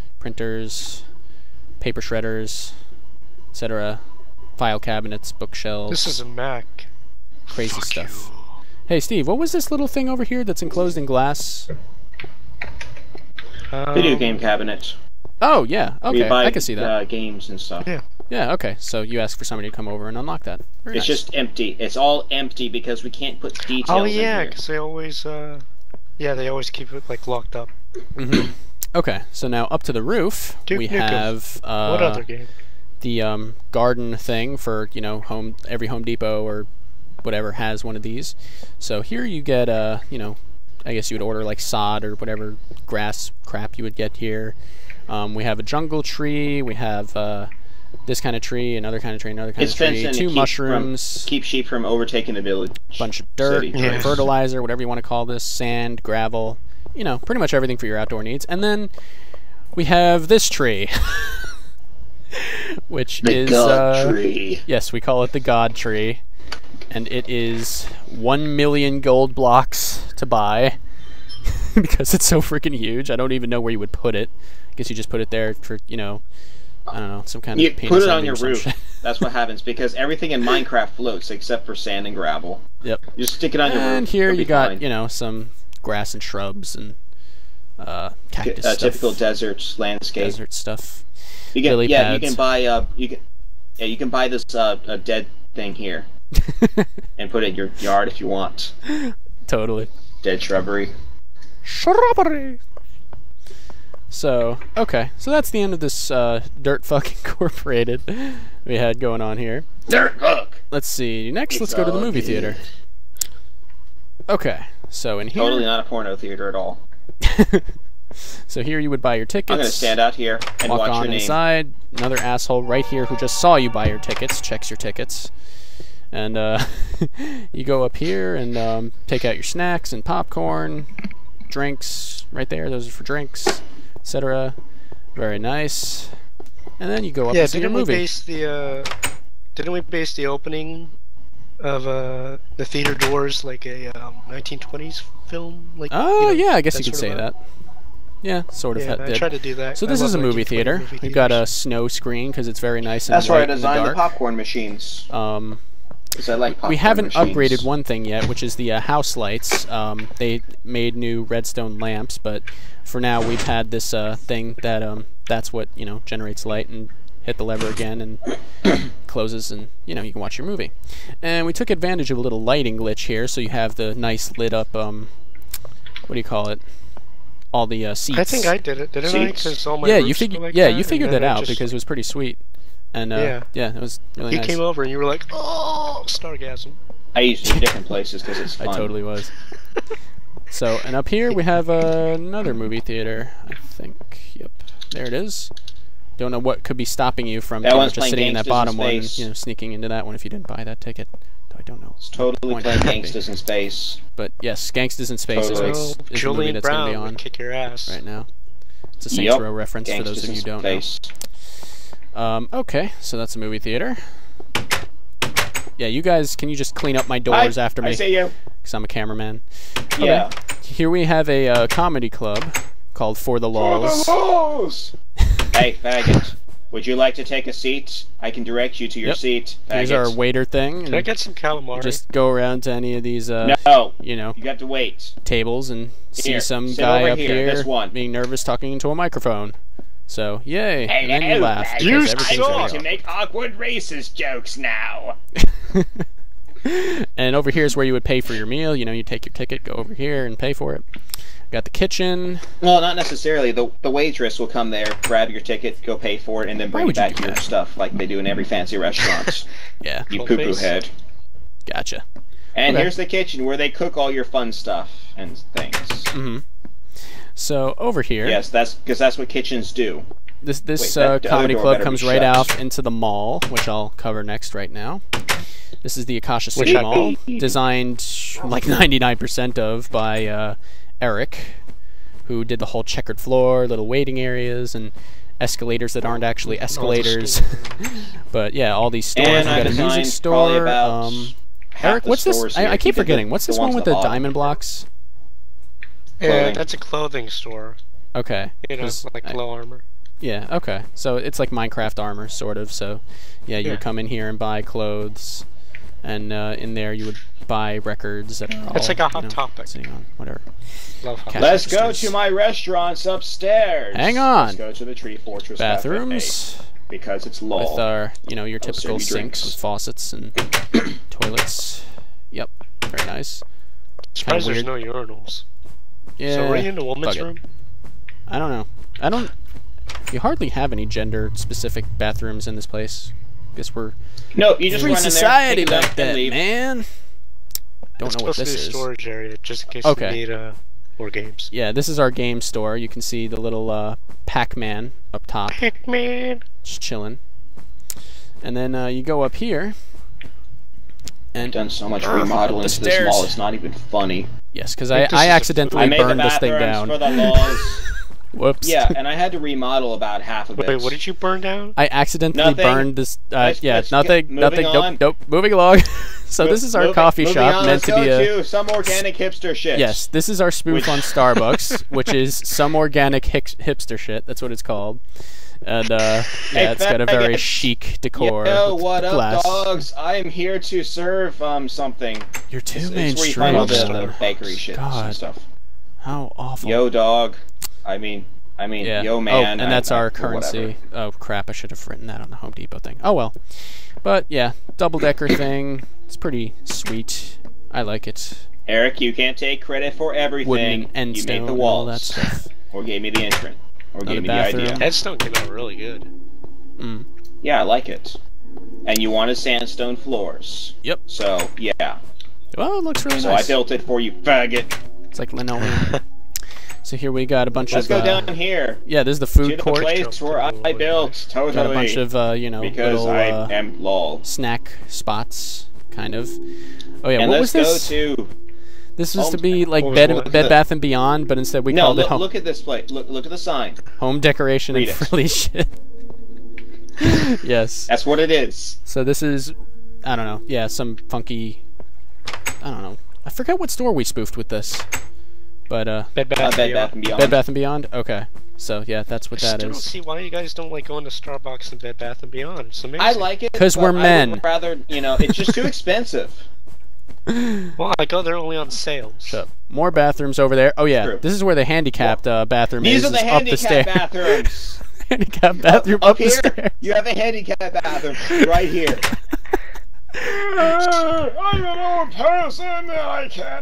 paper shredders, etc. File cabinets, bookshelves. This is a Mac. Crazy Fuck stuff. You. Hey, Steve, what was this little thing over here that's enclosed in glass? Video game cabinet. Oh, yeah. Okay, I can see that. Games and stuff. Yeah. Yeah, okay. So you ask for somebody to come over and unlock that. Very It's nice. just empty. It's all empty because we can't put details Oh in yeah, here. because they always, they always keep it like locked up. Mm-hmm. Okay, so now up to the roof, Duke we Nukem. have What other game? the garden thing for every Home Depot or whatever has one of these. So here you get I guess you would order like sod or whatever grass crap you would get here. We have a jungle tree. We have this kind of tree, another kind of tree, another kind of tree. 2 mushrooms. Keep sheep from overtaking the village. Bunch of dirt, City. fertilizer, whatever you want to call this, sand, gravel. Pretty much everything for your outdoor needs. And then we have this tree. Which is God tree. Yes, we call it the God tree, and it is 1 million gold blocks to buy because it's so freaking huge. I don't even know where you would put it. I guess you just put it there for I don't know, some kind You of penis put it on ending your or some roof. shit. That's what happens because everything in Minecraft floats except for sand and gravel. Yep. You just stick it on your roof. And here It'll you be got fine. some grass and shrubs and cactus stuff. Typical desert landscape. Desert stuff. You can lily pads. you can buy you can buy this a dead thing here and put it in your yard if you want. Totally. Dead shrubbery. Shrubbery. So, okay. So that's the end of this Dirt Fuck Incorporated we had going on here. Dirt Fuck! Let's see. Next, let's go to the movie theater. Okay. So in here... Totally not a porno theater at all. So here you would buy your tickets. I'm gonna stand out here and walk watch on your name. inside. Another asshole right here who just saw you buy your tickets, checks your tickets. And you go up here and take out your snacks and popcorn, drinks right there. Those are for drinks, etc. Very nice. And then you go up and see your movie. Didn't we base the opening of the theater doors like a 1920s film? Like, oh yeah, I guess you could say that. Yeah, sort of. Yeah, I tried to do that. So this is a movie theater. We've got a snow screen because it's very nice and That's why I light in the designed the dark. popcorn machines. Because I like popcorn we haven't machines. upgraded one thing yet, which is the house lights. They made new redstone lamps, but for now we've had this thing that that's what generates light, and hit the lever again and closes, and you can watch your movie. And we took advantage of a little lighting glitch here, so you have the nice lit up what do you call it? All the seats. I think I did it, didn't I? 'Cause all my you roofs figured were like you that, figured and that then out because it was pretty sweet. And yeah, it was really nice. He came over and you were like, "Oh, stargasm." I used to do different places because it's fun. I totally was. So, and up here we have another movie theater, I think. Yep, there it is. Don't know what could be stopping you from That one's just playing sitting in that Gangsters bottom in one, Space. sneaking into that one if you didn't buy that ticket. Though I don't know. It's totally playing Gangsters in Space. But yes, Gangsters in Space Totally. is the movie Julian that's going to be Brown on would kick your ass. right now. It's a Saints Row reference for those of you who don't know. Okay, so that's a movie theater. Yeah, you guys, can you just clean up my doors after me? I see you. Because I'm a cameraman. Yeah. Okay. Here we have a comedy club called For the Laws. For the Laws! Hey, faggot. Would you like to take a seat? I can direct you to your seat, faggot. Here's our waiter thing. Can I get some calamari? Just go around to any of these, no. you know, You have to wait. tables and see some sit guy over up here, this one. being nervous talking into a microphone. So, yay. Hey, and then you laugh. You because to make awkward racist jokes now. And over here is where you would pay for your meal. You know, you take your ticket, go over here and pay for it. Got the kitchen. Well, not necessarily. The waitress will come there, grab your ticket, go pay for it, and then bring you back your stuff like they do in every fancy restaurant. Yeah. You poo-poo head. Gotcha. And here's the kitchen where they cook all your fun stuff and things. Mm-hmm. So over here. Yes, because that's what kitchens do. This comedy club comes right out into the mall, which I'll cover next right now. This is the Akasha City Mall, designed like 99% of by Eric, who did the whole checkered floor, little waiting areas, and escalators that aren't actually escalators. But yeah, all these stores. We got a music store. Eric, what's this? I keep forgetting. What's this one with the diamond blocks? Yeah, that's a clothing store. Okay. You know, like low armor. Yeah, okay. So it's like Minecraft armor, sort of. So, yeah, you would come in here and buy clothes, and in there you would buy records that are all, it's like a hot topic. Sitting on whatever. Let's go to my restaurants upstairs. Hang on. Let's go to the Tree Fortress Bathrooms. Cafe, because it's law. With our, your typical sinks with faucets and toilets. Yep, very nice. Surprised there's no urinals. Yeah. So are you in the woman's room? I don't know. You hardly have any gender-specific bathrooms in this place. Guess we're you just free run in society there, like that, man. Don't know what this is. It's supposed to be a storage area, just in case you need more games. Yeah, this is our game store. You can see the little Pac-Man up top. Pac-Man. Just chilling. And then you go up here. And I've done so much remodeling to this mall, it's not even funny. Yes, because I accidentally burned this thing down. For the laws. Whoops. Yeah, and I had to remodel about half of it. Wait, what did you burn down? I accidentally burned this. Nothing. On. Nope. Moving along. So this is our coffee shop meant to be to some organic hipster shit. Yes, this is our spoof on Starbucks, which is some organic hipster shit. That's what it's called. And it's got a very chic decor. Yo, what up, glass. dogs? I am here to serve something. You're too mainstream. It's where you find all the bakery shit and stuff. How awful. Yo, dog. I mean, yo, man. Oh, and that's our currency. Oh, crap, I should have written that on the Home Depot thing. Oh, well. But, yeah, double-decker thing. It's pretty sweet. I like it. Eric, you can't take credit for everything. Wooden and you stone made the walls. All that stuff. Or gave me the entrance. Or gave me the idea. Headstone came out really good. Mm. Yeah, I like it. And you wanted sandstone floors. Yep. So, yeah. Well, it looks really nice. So I built it for you, faggot. It's like linoleum. So here we got a bunch Let's of... go down here. Yeah, this is the food court. To the place where I built, totally. Got a bunch of, because little, I am lol. snack spots, kind of. Oh yeah, and what was this? Go to this was to be like Bed Bath & Beyond, but instead we called it home. Look at this place. Look at the sign. Home decoration and frilly shit. Yes. That's what it is. So this is, I don't know, yeah, some funky, I don't know. I forget what store we spoofed with this. But, Bed Bath & Beyond. Bed Bath & Beyond? Okay. So, yeah, that's what that is. I still don't see why you guys don't like going to Starbucks and Bed Bath & Beyond. It's amazing. I like it. Because we're men. I would rather, it's just too expensive. Well, I go there only on sales. Shut up. More bathrooms over there. Oh, yeah. True. This is where the handicapped bathroom These is. These are the handicapped bathrooms. Handicapped bathroom up here, the stairs. You have a handicapped bathroom right here. I'm an old person and I can't.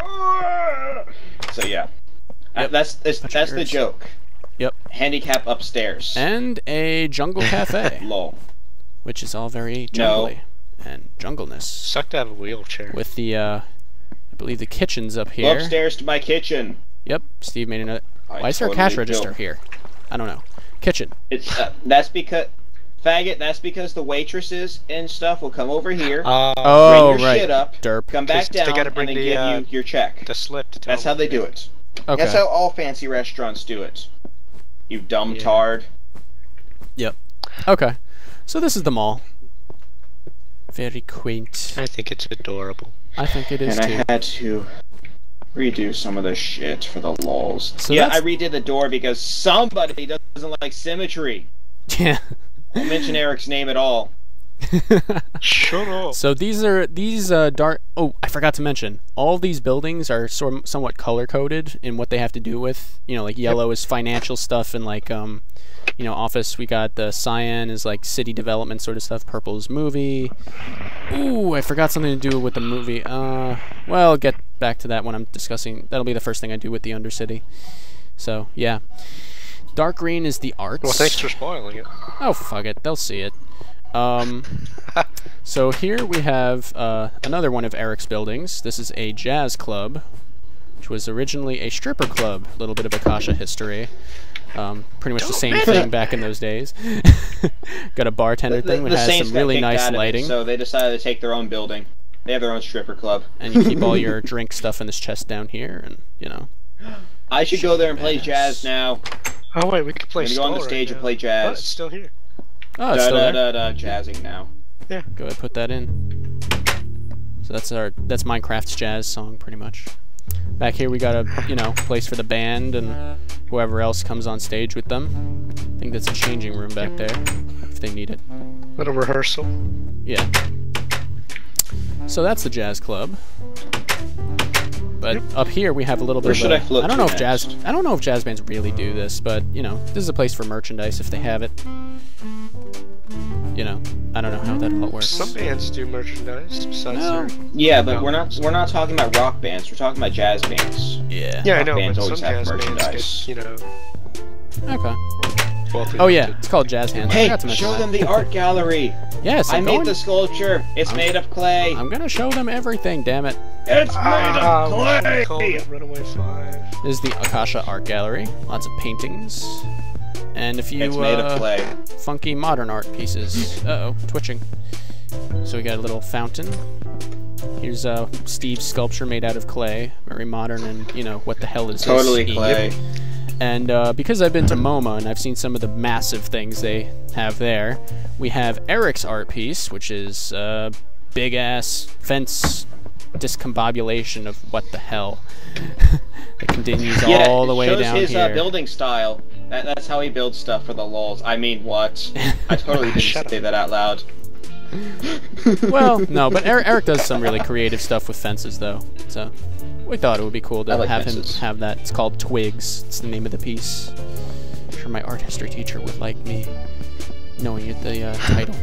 So yeah, Yep. that's the joke. Yep. Handicap upstairs. And a jungle cafe. Lol. Which is all very jungly and jungleness. Suck to have a wheelchair. With the, I believe the kitchen's up here. Go upstairs to my kitchen. Yep. Steve made another. Why is there a cash register here? I don't know. kitchen. It's that's because faggot. That's because the waitresses and stuff will come over here, bring your shit up, Derp. come back down, they gotta and bring then the, give you your check. The slip to tell That's how they do it. Okay. That's how all fancy restaurants do it. You dumb tard. Yep. Okay. So this is the mall. Very quaint. I think it's adorable. I think it is and too. I had to redo some of the shit for the lulz. So yeah, I redid the door because somebody doesn't like symmetry. Yeah. Don't mention Eric's name at all. Shut up. So these dark. Oh, I forgot to mention. All these buildings are somewhat color coded in what they have to do with. You know, like yellow is financial stuff, and like office. We got the cyan is like city development sort of stuff. Purple is movie. Ooh, I forgot something to do with the movie. Well, I'll get back to that when I'm discussing. That'll be the first thing I do with the Undercity. So yeah, dark green is the arts. Well, thanks for spoiling it. Oh, fuck it. They'll see it. So here we have another one of Eric's buildings. This is a jazz club, which was originally a stripper club. A little bit of Akasha history. Pretty much the same thing back in those days. Got a bartender thing which has some really nice lighting. So they decided to take their own building. They have their own stripper club. And you keep all your drink stuff in this chest down here, and I should go there and play jazz now. Oh wait, we could play. Go on the stage and play jazz. Oh, it's still here. Oh, it's still there. Jazzing now. Yeah. Go ahead, put that in. So that's Minecraft's jazz song, pretty much. Back here we got a place for the band and whoever else comes on stage with them. I think that's a changing room back there if they need it. Little rehearsal. Yeah. So that's the jazz club. But up here we have a little bit of I don't know if jazz bands really do this, but this is a place for merchandise if they have it. I don't know how that all works. Some bands do merchandise besides Yeah, but we're not talking about rock bands. We're talking about jazz bands. Yeah. Yeah, I know. Bands But always some have jazz merchandise. bands get, Okay. wealthy. Oh yeah, it's called Jazz Hands. I Hey, forgot to mention show that. them the art gallery. Yes, I made the sculpture. It's made of clay. I'm gonna show them everything. Damn it. It's made of clay. Call it Runaway 5. This is the Akasha Art Gallery. Lots of paintings. And a few It's made of clay. funky modern art pieces. Uh-oh, twitching. So we got a little fountain. Here's Steve's sculpture made out of clay. Very modern and, what the hell is this? Totally clay. And because I've been to MoMA and I've seen some of the massive things they have there, we have Eric's art piece, which is a big-ass fence discombobulation of what the hell. It continues all the way down here. It shows his building style. That's how he builds stuff for the lulz. I mean, what? I totally didn't say that out loud. Well, no, but Eric does some really creative stuff with fences, though. So we thought it would be cool to have him have that. It's called Twigs. It's the name of the piece. I'm sure my art history teacher would like me knowing the title.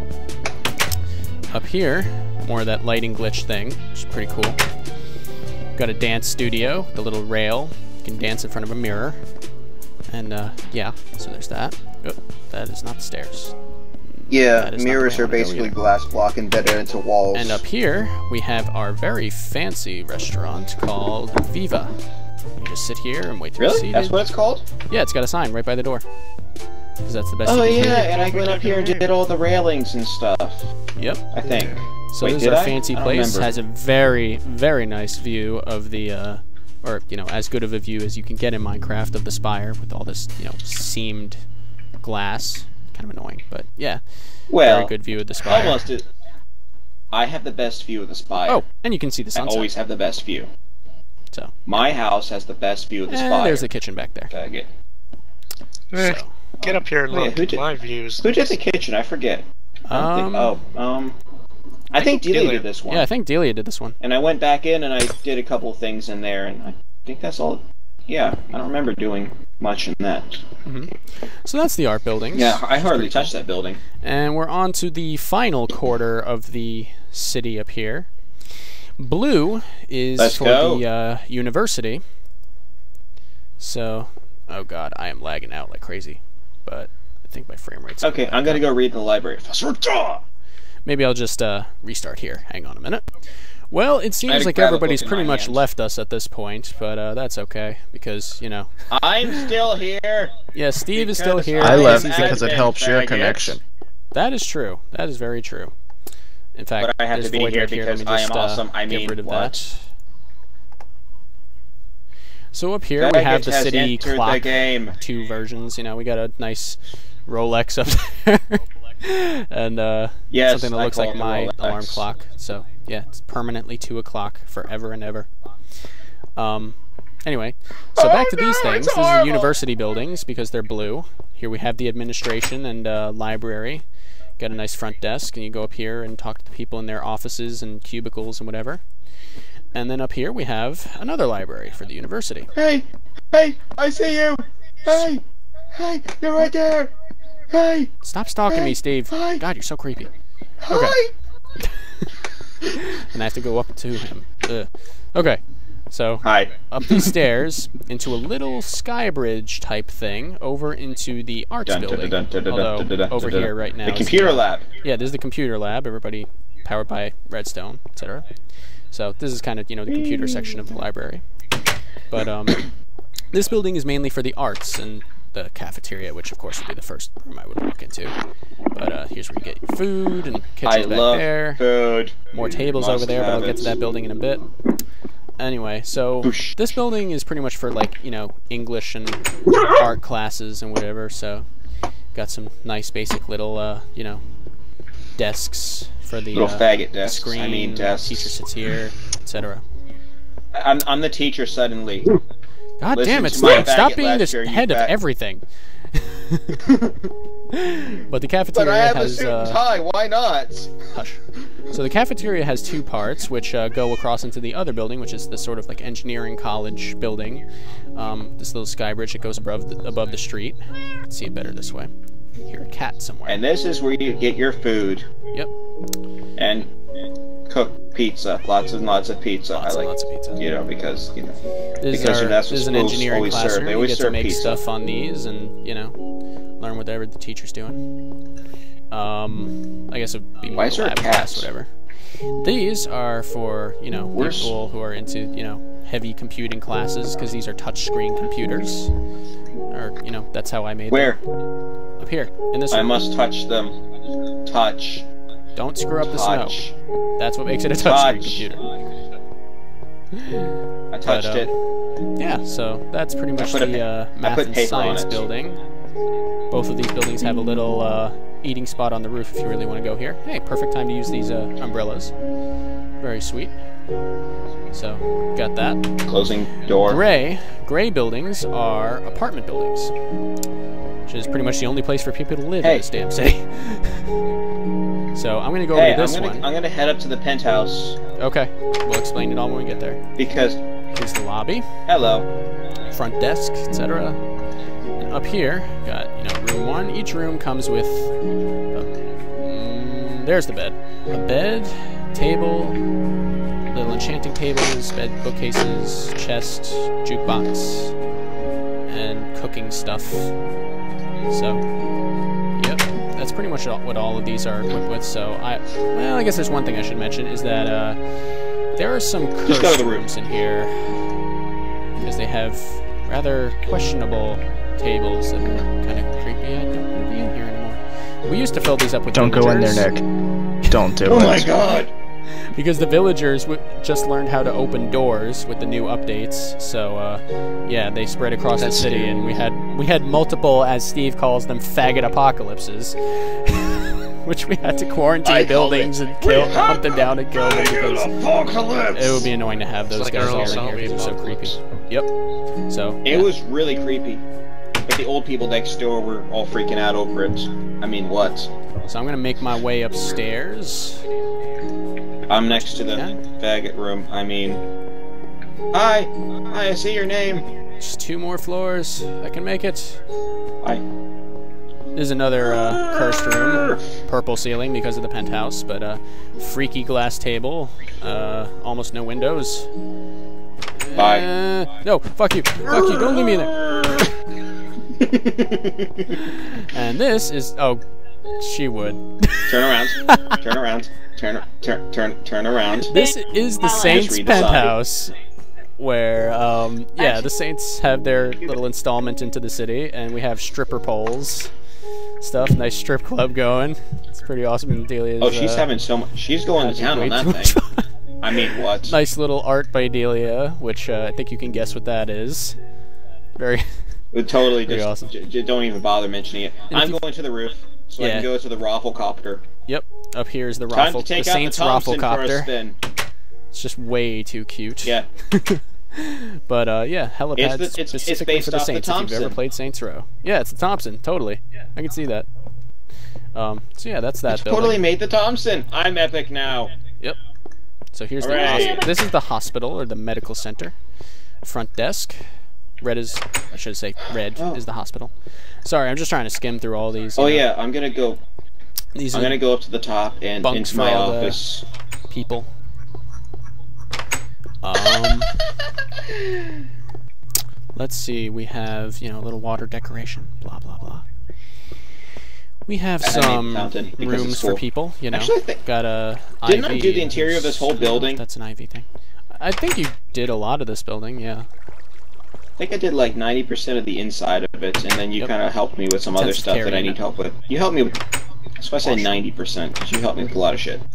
Up here, more of that lighting glitch thing, which is pretty cool. Got a dance studio, the little rail. You can dance in front of a mirror. And, yeah, so there's that. Oh, that is not the stairs. Yeah, mirrors are basically glass block embedded into walls. And up here, we have our very fancy restaurant called Viva. You just sit here and wait to be seated. Really? That's what it's called? Yeah, it's got a sign right by the door. Because that's the best. Oh yeah, and I went up here and did all the railings and stuff. Yep. I think. So this is our fancy place. Has a very, very nice view of the, or as good of a view as you can get in Minecraft of the spire with all this, seamed glass. Kind of annoying, but yeah. Well, very good view of the spire. Almost. I have the best view of the spire. Oh, and you can see the sunset. I always have the best view. So my house has the best view of the spire. There's the kitchen back there. So. Get up here and look at my views. Who did the kitchen? I forget. I think Delia did this one. Yeah, I think Delia did this one. And I went back in and I did a couple things in there, and I think that's all. Yeah, I don't remember doing much in that. Mm-hmm. So that's the art buildings. Yeah, I hardly touched that building. And we're on to the final quarter of the city up here. Blue is the university. So, oh god, I am lagging out like crazy. But I think my frame rate's okay. I'm gonna go read the library. Maybe I'll just restart here. Hang on a minute. Well, it seems like grab a everybody's book in pretty my much hand. left us at this point, but that's okay, because, you know... I'm still here. Yeah, Steve is still Because here. I left Admin because it helps your faggot. connection. That is true. That is very true. In fact, But I have there's to be void here right here. Let because me I just, am awesome. I get mean, rid of what? that. So up here we have the has city entered the clock, game. 2 versions. You know, we got a nice Rolex up there, and Yes, something that I looks call like it a my Rolex. alarm clock. So yeah, it's permanently 2 o'clock forever and ever. Anyway, so back to these things. This is the university buildings because they're blue. Here we have the administration and library. Got a nice front desk, and you go up here and talk to the people in their offices and cubicles and whatever. And then up here we have another library for the university. Hey, I see you. Hey, you're right there. Hey, Stop stalking me, Steve. Hi. God, you're so creepy. hi. And I have to go up to him. Ugh. Okay, so Hi. up these stairs into a little sky bridge type thing over into the arts building. Although over here right now The is computer lab. Yeah, this is the computer lab. Everybody powered by Redstone, etc. So this is kind of, you know, the computer section of the library. But this building is mainly for the arts and the cafeteria, which of course would be the first room I would walk into. But here's where you get your food, and kitchen's back love there. food. More tables over there, but I'll get to that building in a bit. Anyway, so Boosh. this building is pretty much for, like, you know, English and art classes and whatever. So got some nice basic little, you know, desks for the Little faggot desks. screen. I mean desks. Teacher sits here, etc. I'm the teacher suddenly. God Listen damn it, to my Steve! Stop faggot being the lecture, you head of fat- everything. But the But cafeteria I have a has suit and tie. Why not? hush. So the cafeteria has 2 parts, which go across into the other building, which is the sort of like engineering college building. This little sky bridge that goes above the street. You can see it better this way. Hear a cat somewhere. And this is where you get your food Yep. and cook pizza. Lots and lots of pizza. Lots I and like, lots of pizza. you know, because, you know. This Because that's is what an schools engineering always serve. classroom. They You always get to serve make pizza. stuff on these and, you know, learn whatever the teacher's doing. I guess it would be more Why is there a lab cat? class, whatever. These are for, you know, Where's- people who are into, you know, heavy computing classes, because these are touchscreen computers. Or, you know, that's how I made Where? them. Up here, in this I room. must touch them. Touch. Don't screw up the Touch. snow. That's what makes it a touchscreen Touch. computer. I touched But, it. Yeah, so that's pretty much put a the I math put and paper on science it. building. Both of these buildings have a little eating spot on the roof if you really want to go here. Hey, perfect time to use these umbrellas. Very sweet. So, got that. Closing door. Gray buildings are apartment buildings, which is pretty much the only place for people to live in Hey. this damn city. So, I'm going to go Hey, over to this I'm one. gonna head up to the penthouse Okay, we'll explain it all when we get there. because Here's the lobby, hello. front desk, etc. And up here, got, you know, room 1. Each room comes with there's the bed. A bed, table, little enchanting tables, bed bookcases, chest, jukebox, and cooking stuff. So, yep, that's pretty much what all of these are equipped with. So, I guess there's one thing I should mention is that there are some Just go to cursed the room. rooms in here because they have rather questionable tables that are kind of creepy. I don't want to be in here anymore. We used to fill these up with Don't go in there, villagers. Nick. Don't do it. Oh my god. Because the villagers just learned how to open doors with the new updates, so yeah, they spread across the city, and we had multiple, as Steve calls them, faggot apocalypses, which we had to quarantine buildings and hunt them down and kill them because Apocalypse. it would be annoying to have those It's like guys our all own in here because they're so creepy. apocalypse. Yep. So It yeah. was really creepy. But the old people next door were all freaking out over it. I mean, what? So I'm gonna make my way upstairs. I'm next to the Yeah. faggot room. I mean, hi, I see your name. Just 2 more floors. I can make it. Hi. There's another cursed room, purple ceiling because of the penthouse, but freaky glass table, almost no windows. Bye. No, fuck you, don't leave me in there. And this is, oh, she would. Turn around. Turn around. Turn around. This is the Saints Just redesign. penthouse, where yeah, the Saints have their little installment into the city, and we have stripper poles, stuff. Nice strip club going. It's pretty awesome. And Delia's, Oh, she's having so much. She's going to town on that thing. I mean, what? Nice little art by Delia, which I think you can guess what that is. Very. Totally Pretty just awesome. don't even bother mentioning it. And I'm if you- going to the roof so I Yeah. can go to the rafflecopter. Yep. Up here is the Time raffle, to the take out the Saints Thompson for a rafflecopter. spin. It's just way too cute. Yeah. But yeah, helipad It's specifically based for the off the Saints. If you've ever Thompson. played Saints Row, yeah, it's the Thompson. Totally, I can see that. So yeah, that's that building. Totally made the Thompson. I'm epic now. Yep. So here's Hooray. this is the hospital or the medical center. Front desk. Red is, I should say, red is the hospital. Sorry, I'm just trying to skim through all these. Oh you know. yeah, I'm gonna go. These I'm are gonna go up to the top and bunks into for my all the office. people. Let's see. We have a little water decoration. Blah blah blah. We have I made some the fountain because rooms it's for cool. people. Actually, I think- Got a. Didn't IV I do the interior of this whole I don't know if building? That's an IV thing. I think you did a lot of this building. Yeah. I think I did like 90% of the inside of it, and then you Yep. kind of helped me with some other Intensive stuff care that I unit. need help with. You helped me with. That's why I say 90%, because you helped me with a lot of shit.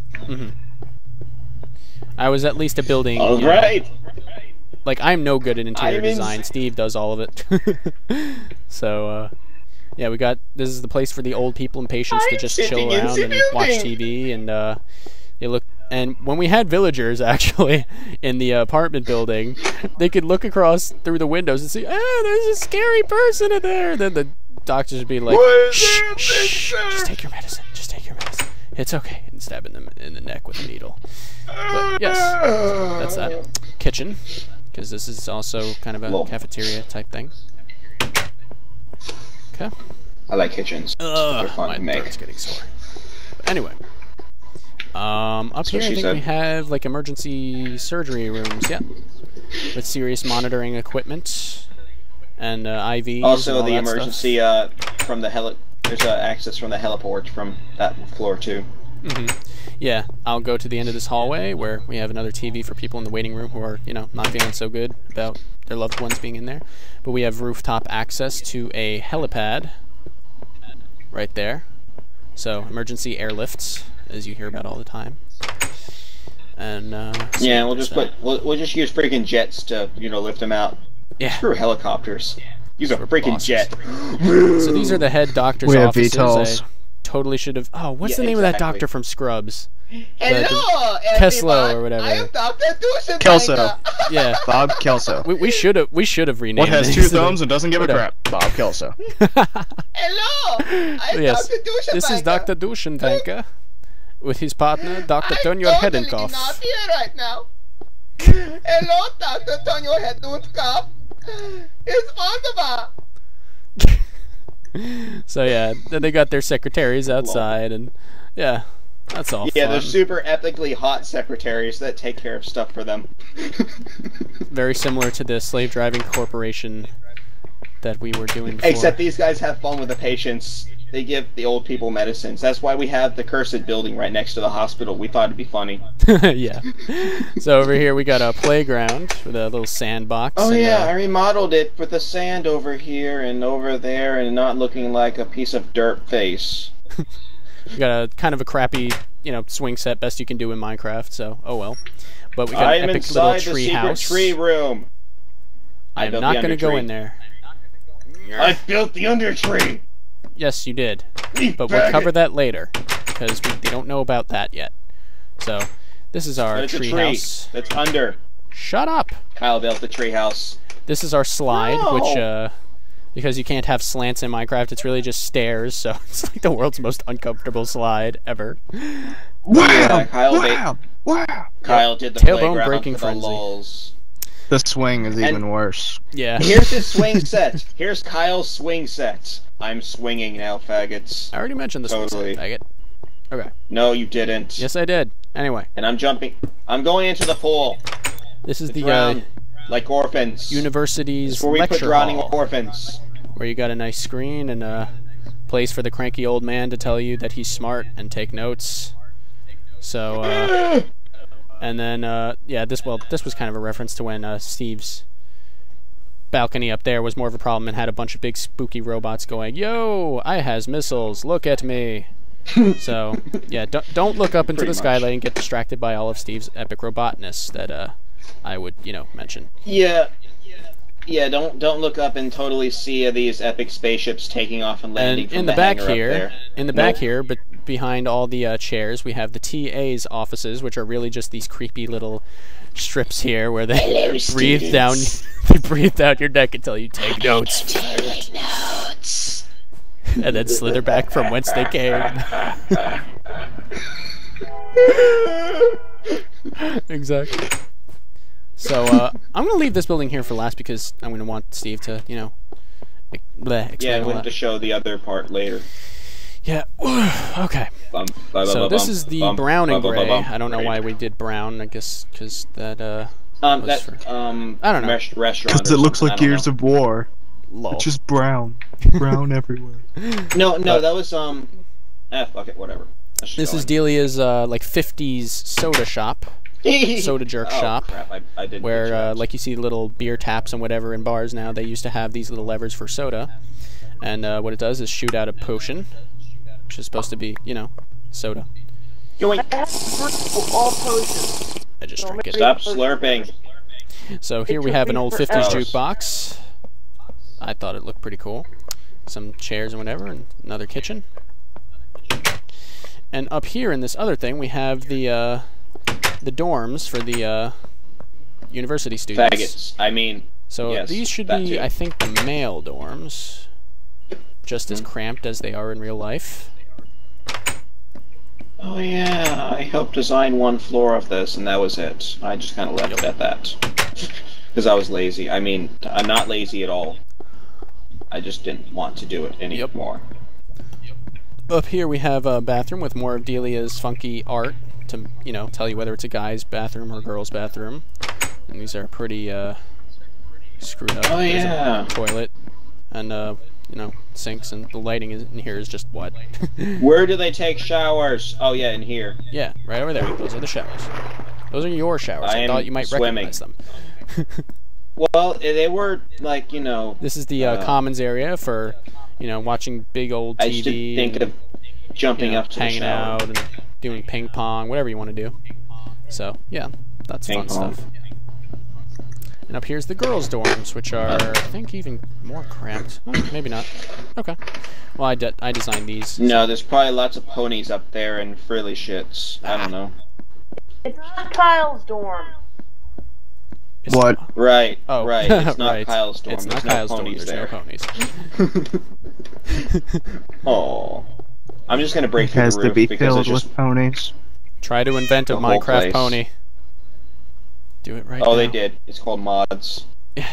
I was at least a building. All you know, right. Like, I'm no good at interior I'm in- design. Steve does all of it. So, yeah, we got. This is the place for the old people and patients to I'm just chill sitting in around the and watch building. TV and they look. And when we had villagers actually in the apartment building, they could look across through the windows and see, there's a scary person in there. Then the doctors would be like, shh, shh, just take your medicine. Just take your medicine. It's okay. And stabbing them in the neck with a needle. But yes, that's that. Kitchen, because this is also kind of a Lol. cafeteria type thing. Okay. I like kitchens. They're fun My to make. throat's getting sore. But anyway. Up So here, I she think said. we have like emergency surgery rooms, yeah, with serious monitoring equipment and IVs. and Also, all the that stuff. emergency from the there's access from the heliport from that floor too. Yeah, I'll go to the end of this hallway where we have another TV for people in the waiting room who are, not feeling so good about their loved ones being in there. But we have rooftop access to a helipad right there. So emergency airlifts, as you hear about all the time. And so Yeah, we'll just there's we'll just use freaking jets to lift them out. yeah. Screw helicopters. Use a We're freaking bosses. jet. So these are the head doctor's We have offices. VTOLs. I totally should have. Oh, what's Yeah, the name of that exactly. doctor from Scrubs? Hello, Keslow or whatever. I am Dr. Dushan. Kelso. Yeah, Bob Kelso. we should have renamed. What has these two to the- thumbs and doesn't give a Whatever. crap? Bob Kelso. Hello, I'm Yes, Dr. Dushan. this is Dr. Duschenbanker with his partner, Dr. Turn Your Head and Cough. I'm totally not here right now. Hello, Dr. Turn Your Head and Cough. It's wonderful. So yeah, then they got their secretaries outside, and yeah, that's all. Yeah, fun. they're super epically hot secretaries that take care of stuff for them. Very similar to the slave driving corporation that we were doing before. Except these guys have fun with the patients. They give the old people medicines. That's why we have the cursed building right next to the hospital. We thought it'd be funny. Yeah. So over here we got a playground with a little sandbox. Oh and, yeah, I remodeled it with the sand over here and over there and not looking like a piece of dirt face. we got a kind of a crappy, swing set, best you can do in Minecraft. So oh well. But we got I'm an epic little inside the tree secret house. tree room. I'm built not the going to go undertree. in there. I built the under tree. Yes, you did. You But we'll faggot. cover that later because they don't know about that yet. So this is our But it's a tree tree house. that's under. Shut up. Kyle built the tree house. This is our slide, No. which because you can't have slants in Minecraft, it's really just stairs. So it's like the world's most uncomfortable slide ever. Yeah, Kyle, Wow! Kyle did the Tailbone playground breaking for the frenzy. lulz. The swing is even worse. Yeah. Here's his swing set. Here's Kyle's swing set. I'm swinging now, faggots. I already mentioned this Totally. one, faggot. Okay. No, you didn't. Yes, I did. Anyway, And I'm jumping. I'm going into the pool. this is To the drown like orphans. university's It's where we put lecture drowning hall, orphans. where you got a nice screen and a place for the cranky old man to tell you that he's smart and take notes. So, and then, yeah, this was kind of a reference to when Steve's balcony up there was more of a problem and had a bunch of big spooky robots going, "Yo, I has missiles, look at me." So, yeah, don't look up into the skylight and get distracted by all of Steve's epic robotness that I would, mention. Yeah. Yeah, don't look up and totally see these epic spaceships taking off and landing And from in the back hangar here, up there. back here, but behind all the chairs, we have the TA's offices, which are really just these creepy little strips here where they breathe down your neck until you take notes. And then slither back from whence they came. Exactly. So, I'm going to leave this building here for last because I'm going to want Steve to, explain Yeah, we'll all have to that. show the other part later. Yeah, okay. So this is the brown and gray. I don't know why we did brown. I guess because that, I don't know. Restaurant. Because it looks like Gears of War. Lol. It's just brown. Brown everywhere. No, that was fuck it, whatever. This is Delia's like 50s soda shop, soda jerk shop, crap, I did where like you see little beer taps and whatever in bars now. They used to have these little levers for soda, and what it does is shoot out a potion, which is supposed to be, soda. I have all potions. I just drink it. Stop slurping. So here we have an old 50s jukebox. I thought it looked pretty cool. Some chairs and whatever, and another kitchen. And up here in this other thing, we have the dorms for the university students. Faggots. I mean, So yes, these should that be, too. I think, the male dorms. Just as cramped as they are in real life. Oh yeah, I helped design one floor of this, and that was it. I just kind of left it at that. Because I was lazy. I mean, I'm not lazy at all. I just didn't want to do it anymore. Up here we have a bathroom with more of Delia's funky art to, tell you whether it's a guy's bathroom or a girl's bathroom. And these are pretty, screwed up. Oh There's yeah. a toilet and, sinks, and the lighting in here is just what? Where do they take showers? Oh yeah, in here. Yeah, right over there. Those are the showers. Those are your showers. I thought you might swimming. recognize them. Well, they were like, This is the commons area for, watching big old TV. I used to think of jumping up to the hanging shower. out and doing ping pong, whatever you want to do. So, yeah, that's Ping fun pong. stuff. And up here's the girls' dorms, which are, I think, even more cramped. Oh, maybe not. Okay. Well, I designed these. No, there's probably lots of ponies up there and frilly shits. I don't know. It's not Kyle's dorm. It's What? not- Right, Oh, right. It's not right. Kyle's dorm. It's not There's Kyle's no dorm. ponies There's there. no ponies. Oh, I'm just gonna break It through has the to roof be because filled it's just. with ponies. Try to invent a The whole Minecraft place. pony. Do it right Oh, now. they did. It's called mods.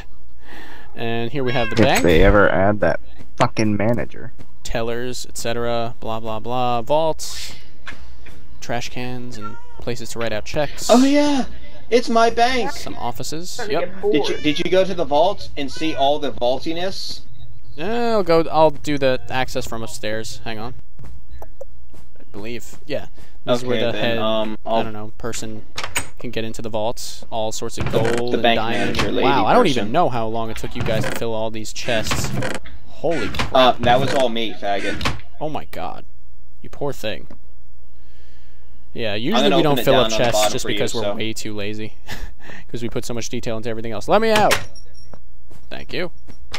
And here we have the If bank. they ever add that fucking manager. Tellers, etc., blah blah blah, vaults, trash cans, and places to write out checks. Oh yeah, it's my bank. Some offices. Starting to Yep. get bored. Did you go to the vault and see all the vaultiness? I'll do the access from upstairs. Hang on. I believe. Yeah. This is where the then, head, I I'll- don't know, person can get into the vaults. All sorts of gold the and bank diamonds. manager lady Wow, I don't even person. know how long it took you guys to fill all these chests. Holy crap. That was all me, faggot. Oh my god. You poor thing. Yeah, I'm usually gonna we don't open it fill down up on the chests bottom just for you, because we're so- way too lazy. Because we put so much detail into everything else. Let me out! Thank you.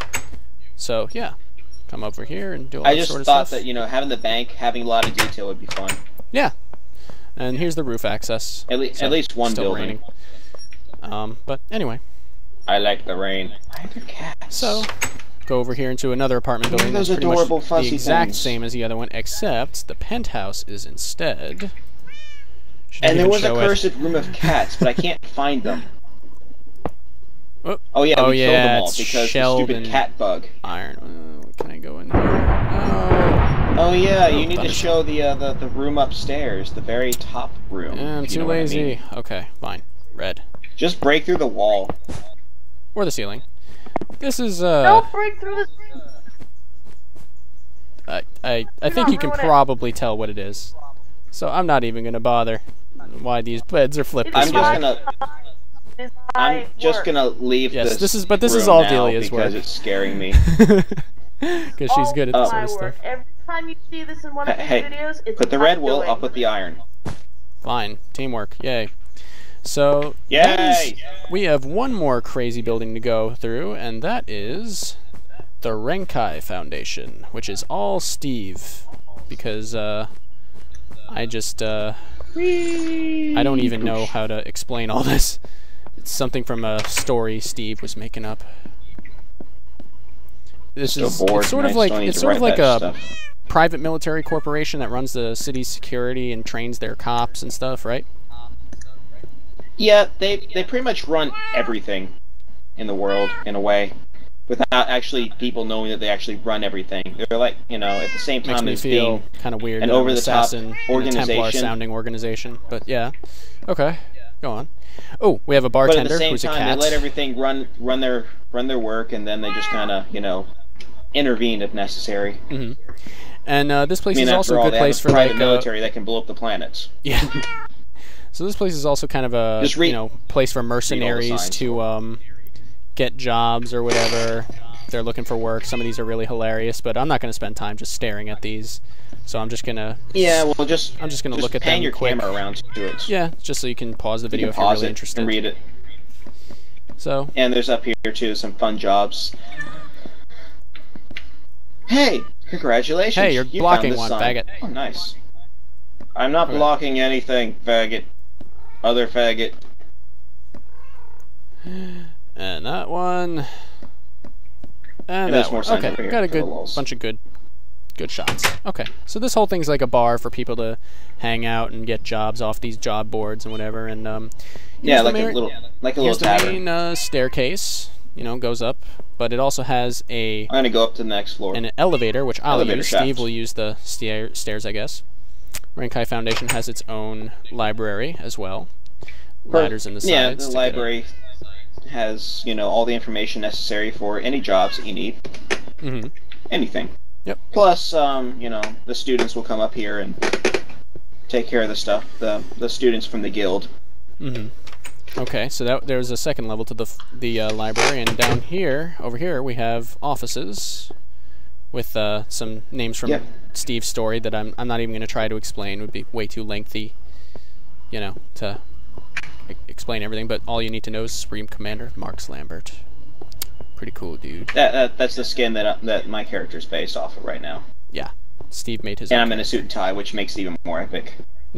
So, yeah. Come over here and do all I that just sort of thought stuff. that having the bank, having a lot of detail would be fun. Yeah. And here's the roof access. At least one still building. raining. But anyway. I like the rain. I like the cats. So, go over here into another apartment Look at building those that's pretty adorable much the fuzzy exact things. same as the other one, except the penthouse is instead... Shouldn't And there even was a show it. cursed room of cats, but I can't find them. Oh, Oh yeah, Oh, we killed yeah, them all it's because shelled the stupid and- cat bug. iron. Can I go in here? No. Oh yeah, you need to Thunder. show the room upstairs, the very top room. Yeah, I'm if you too know what I lazy. mean. Okay, fine. Red. Just break through the wall. Or the ceiling. This is, Don't break through the. I think you can ruin it. probably tell what it is. So I'm not even gonna bother why these beds are flipped this way. I'm just gonna leave Yes, this. this is room all now Delia's because work. it's scaring me. Because she's good at this sort of stuff. Every time you see this in one of these Hey, videos, it's put the red wool. I'll put the iron. Fine, teamwork, yay. So Yay! We have one more crazy building to go through, and that is the Renkai Foundation, which is all Steve, because I just I don't even know how to explain all this. It's something from a story Steve was making up. This is it's sort of like a private military corporation that runs the city's security and trains their cops and stuff, right? Yeah, they pretty much run everything in the world in a way, without actually people knowing that they actually run everything. They're like, you know, at the same time Makes as me feel being kind of weird. an over-the-top organization, Templar-sounding organization, but yeah, okay, go on. Oh, we have a bartender who's a cat. But at the same time, they let everything run their work, and then they just kind of, you know, intervene if necessary. Mm-hmm. And this place is also a good place for private military that can blow up the planets. Yeah. So this place is also kind of a place for mercenaries to get jobs or whatever. If they're looking for work. Some of these are really hilarious, but I'm not going to spend time just staring at these. So I'm just gonna. Yeah, well, I'm just gonna look at them. Pan your quick. camera around to it. Yeah, just so you can pause the video if you're really interested. And read it. So. And there's up here too some fun jobs. Hey, congratulations! Hey, you're blocking one, sign. faggot. Oh, nice. I'm not blocking anything, faggot. Other faggot. And that one. And that one. Okay, got a good bunch of good shots. Okay, so this whole thing's like a bar for people to hang out and get jobs off these job boards and whatever. And yeah, like a little tavern. The main staircase, you know, goes up, but it also has a. I'm gonna go up to the next floor. An elevator, which I'll use. Shaft. Steve will use the stairs, I guess. Renkai Foundation has its own library as well. Ladders in the sides. Yeah, the library has, you know, all the information necessary for any jobs that you need. Mm-hmm. Anything. Yep. Plus, you know, the students will come up here and take care of the stuff. The students from the guild. Mm-hmm. Okay, so there's a second level to the library, and down here, over here, we have offices with some names from Steve's story that I'm not even going to try to explain. It would be way too lengthy, you know, to explain everything. But all you need to know is Supreme Commander Marks Lambert. Pretty cool, dude. That's the skin that my character's based off of right now. Yeah, Steve made his. And I'm in a suit and tie, which makes it even more epic.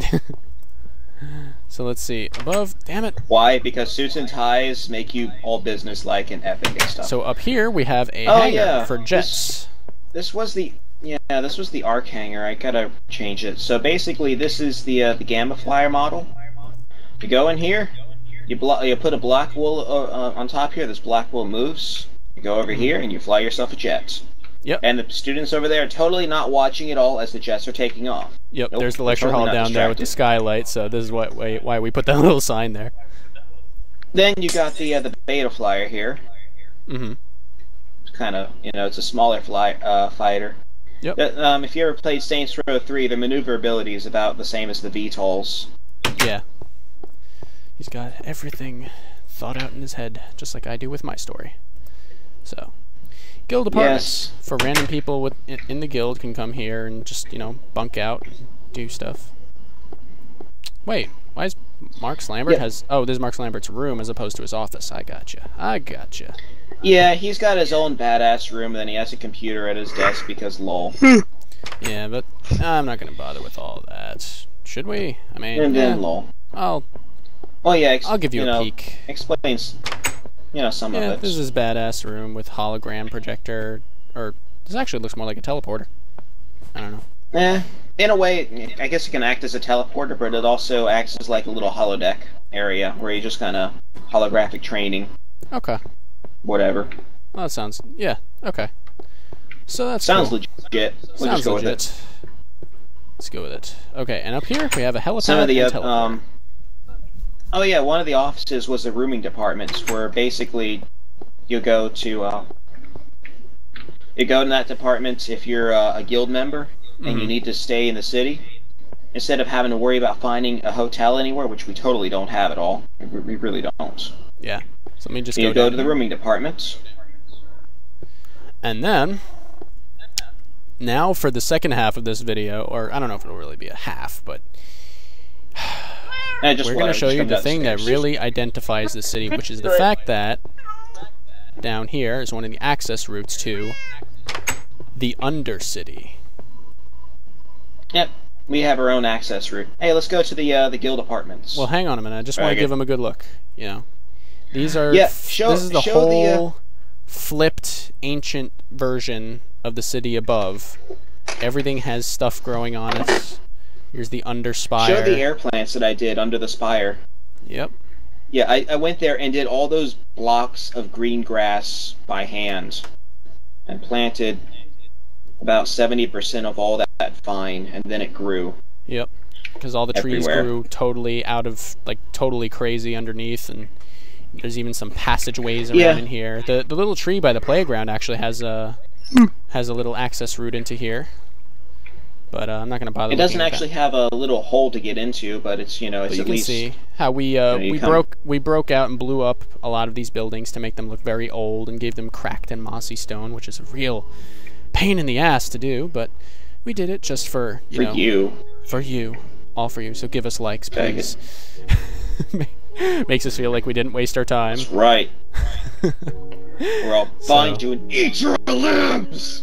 So let's see. Above, damn it. Why? Because suits and ties make you all business-like and epic and stuff. So up here we have a hangar for jets. This was the arc hangar. I gotta change it. So basically, this is the Gamma Flyer model. You go in here, you put a black wool on top here. This black wool moves. You go over here and you fly yourself a jet. Yep. And the students over there are totally not watching at all as the jets are taking off. Yep. Nope, there's the lecture hall down there with the skylight. So this is why we put that little sign there. Then you got the Beta Flyer here. Mm-hmm. It's kind of, you know, it's a smaller fighter. Yep. If you ever played Saints Row 3, the maneuverability is about the same as the VTOLs. Yeah. He's got everything thought out in his head, just like I do with my story. So, guild apartments for random people in the guild can come here and just, you know, bunk out, and do stuff. Wait, why is Marks Lambert has? Oh, this is Marks Lambert's room as opposed to his office. I gotcha. Yeah, he's got his own badass room, and then he has a computer at his desk because lol. Yeah, but I'm not gonna bother with all that. Should we? I mean, and then lol. Well, yeah, I'll give you a peek. Explains, you know, some of it. This is his badass room with hologram projector, or this actually looks more like a teleporter. I don't know. In a way, I guess it can act as a teleporter, but it also acts as like a little holodeck area where you just kind of holographic training. Okay. Whatever. Well, that sounds, yeah, okay. So that's sounds cool. Legit. We'll just go with it. Let's go with it. Okay, and up here we have a helipad Some of the, and teleporter. Oh yeah, one of the offices was the rooming departments, where basically you go to that department if you're a guild member and you need to stay in the city. instead of having to worry about finding a hotel anywhere, which we totally don't have at all. We really don't. Yeah. So let me just go to the rooming department. And then, now for the second half of this video, or I don't know if it'll really be a half, but we're going to show you the thing that really identifies the city, which is the fact that down here is one of the access routes to the Undercity. Yep, we have our own access route. Hey, let's go to the guild apartments. Well, hang on a minute. I just want to give them a good look. You know, these are this is the show whole flipped ancient version of the city above. Everything has stuff growing on it. Here's the underspire. Show the air plants that I did under the spire. Yep. Yeah, I went there and did all those blocks of green grass by hand and planted about 70% of all that vine, and then it grew. Yep. Because all the trees grew totally out of, like, totally crazy underneath, and there's even some passageways around in here. The little tree by the playground actually has a little access route into here. But I'm not going to bother. It doesn't actually have a little hole to get into, but it's, you know, it's at least. You can see how we broke out and blew up a lot of these buildings to make them look very old and gave them cracked and mossy stone, which is a real pain in the ass to do, but we did it just for you, all for you. So give us likes, please. Makes us feel like we didn't waste our time. That's right. We're all bind you and eat your limbs.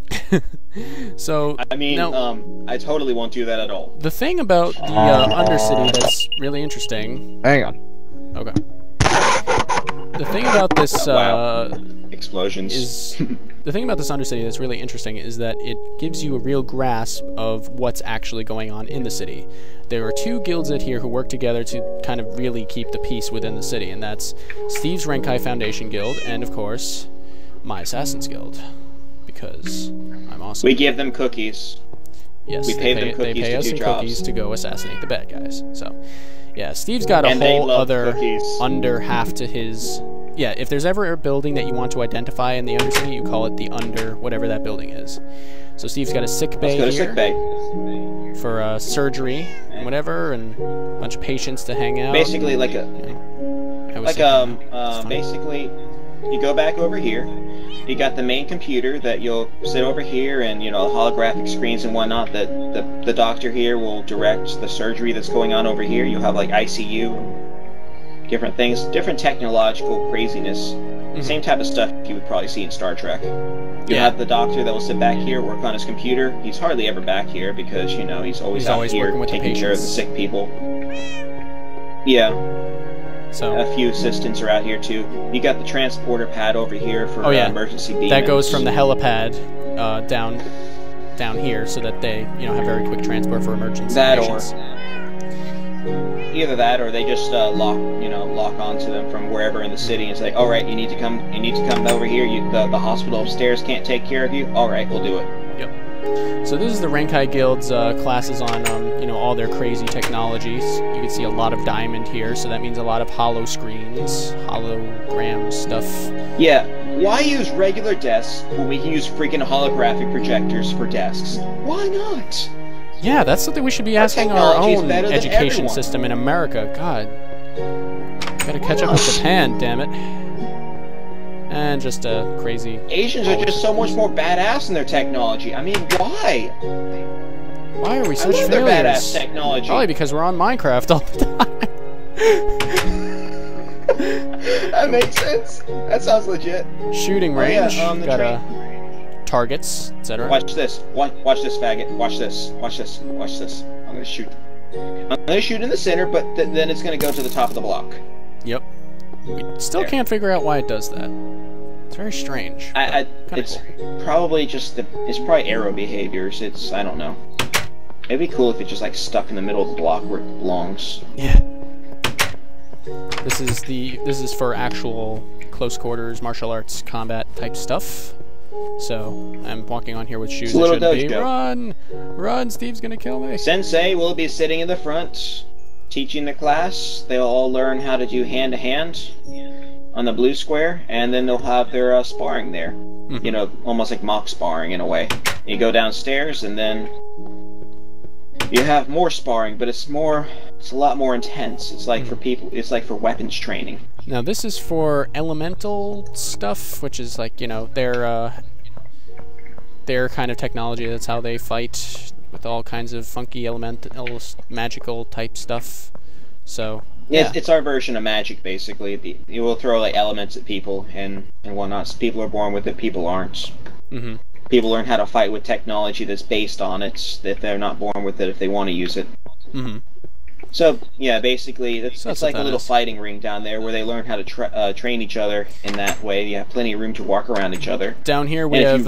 So I mean, I totally won't do that at all. The thing about the Undercity that's really interesting. Hang on. Okay. The thing about this explosions the thing about this Undercity that's really interesting is that it gives you a real grasp of what's actually going on in the city. There are two guilds out here who work together to kind of really keep the peace within the city, and that's Steve's Renkai Foundation Guild and, of course, my Assassin's Guild. Because I'm awesome. We give them cookies. Yes, we pay them cookies they pay us in cookies to go assassinate the bad guys. So, yeah, Steve's got a whole other under half to his. Yeah, if there's ever a building that you want to identify in the Undercity, you call it the under whatever that building is. So Steve's got a sick bay here sick bay for surgery and whatever, and a bunch of patients to hang out. Basically, like basically, you go back over here. You got the main computer that you'll sit over here, and holographic screens and whatnot. That the doctor here will direct the surgery that's going on over here. You'll have like ICU, different things, different technological craziness. Same type of stuff you would probably see in Star Trek. You'll have the doctor that will sit back here, work on his computer. He's hardly ever back here because he's always out here taking care of the sick people. Yeah. So a few assistants are out here too. You got the transporter pad over here for emergency demons. That goes from the helipad down here, so that they have very quick transport for emergency patients. Either that, or they just lock onto them from wherever in the city and say, "All right, you need to come over here. The hospital upstairs can't take care of you. All right, we'll do it." Yep. So this is the Renkai Guild's classes on all their crazy technologies. You can see a lot of diamond here, so that means a lot of holo screens, hologram stuff. Yeah, why use regular desks when we can use freaking holographic projectors for desks? Why not? Yeah, that's something we should be asking our own education system in America. God, gotta catch up with Japan, damn it. And just a crazy... Asians are just so much more badass in their technology. I mean, why? Why are we such failures? Their badass technology. Probably because we're on Minecraft all the time. That makes sense. That sounds legit. Shooting range. Got targets, etc. Watch this. Watch this, faggot. Watch this. Watch this. Watch this. I'm gonna shoot. I'm gonna shoot in the center, but then it's gonna go to the top of the block. Yep. We still can't figure out why it does that. It's very strange. It's probably it's probably arrow behaviors. I don't know. It'd be cool if it just stuck in the middle of the block where it belongs. Yeah. This is for actual close quarters martial arts combat type stuff. So I'm walking on here with shoes that shouldn't be. Run! Steve's gonna kill me. Sensei will be sitting in the front, teaching the class. They'll all learn how to do hand-to-hand on the blue square, and then they'll have their sparring there. Almost like mock sparring in a way. You go downstairs, and then you have more sparring, but it's a lot more intense. It's like for people, it's like for weapons training. Now this is for elemental stuff, which is like, you know, their kind of technology. That's how they fight, with all kinds of funky elemental magical type stuff. So yeah, it's our version of magic, basically. You will throw like elements at people and whatnot. So people are born with it, people aren't. Mm-hmm. People learn how to fight with technology that's based on it, if they're not born with it, if they want to use it. Mm-hmm. So, yeah, basically, it's like a little is. fighting ring down there where they learn how to train each other in that way. You have plenty of room to walk around each other. Down here we and have...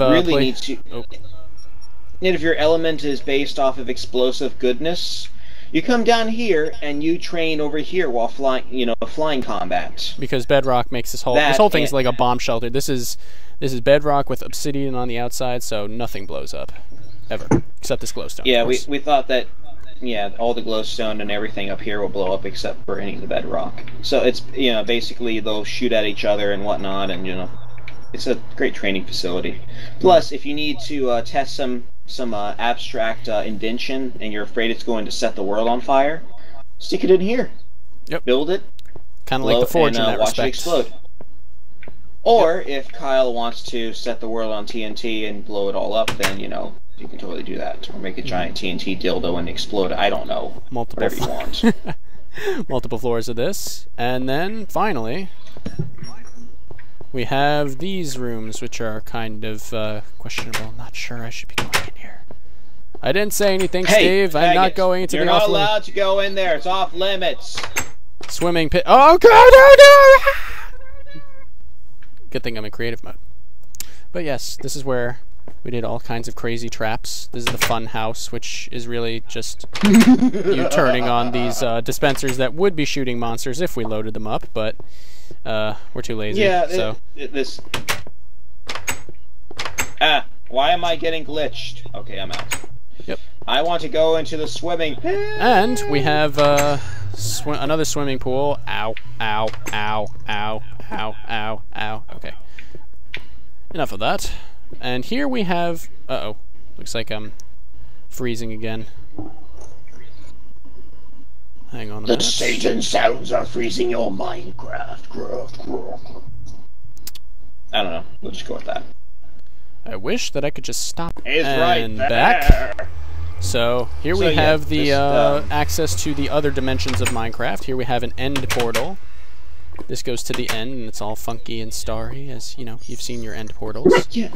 And if your element is based off of explosive goodness, you come down here and you train over here while flying combat. Because bedrock makes this whole thing is like a bomb shelter. This is bedrock with obsidian on the outside, so nothing blows up ever except this glowstone. Yeah, we thought that all the glowstone and everything up here will blow up except for any of the bedrock. So it's basically they'll shoot at each other and whatnot, and it's a great training facility. Plus, if you need to test some abstract indention and you're afraid it's going to set the world on fire, stick it in here. Yep. Build it. Kind of like the Forge and, in that watch respect. It explode. Or if Kyle wants to set the world on TNT and blow it all up, then you can totally do that. Or make a giant TNT dildo and explode. I don't know. Whatever you want. Multiple floors of this, and then finally we have these rooms, which are kind of questionable. Not sure I should be going in here. I didn't say anything, Steve. I'm not going into the off-limits. You're not allowed to go in there. It's off limits. Swimming pit. Oh God! Oh no! Good thing I'm in creative mode. But yes, this is where we did all kinds of crazy traps. This is the fun house, which is really just you turning on these dispensers that would be shooting monsters if we loaded them up, but we're too lazy. Yeah, so. Why am I getting glitched? Okay, I'm out. Yep. I want to go into the swimming pit. And we have another swimming pool. Ow, ow, ow, ow, ow, ow, ow. Okay. Enough of that. And here we have... Uh-oh. Looks like I'm freezing again. Hang on a minute. The Satan sounds are freezing your Minecraft. I don't know. We'll just go with that. I wish that I could just stop It's and right back. So here we have the access to the other dimensions of Minecraft. Here we have an end portal. This goes to the end, and it's all funky and starry, as you've seen your end portals. Yeah,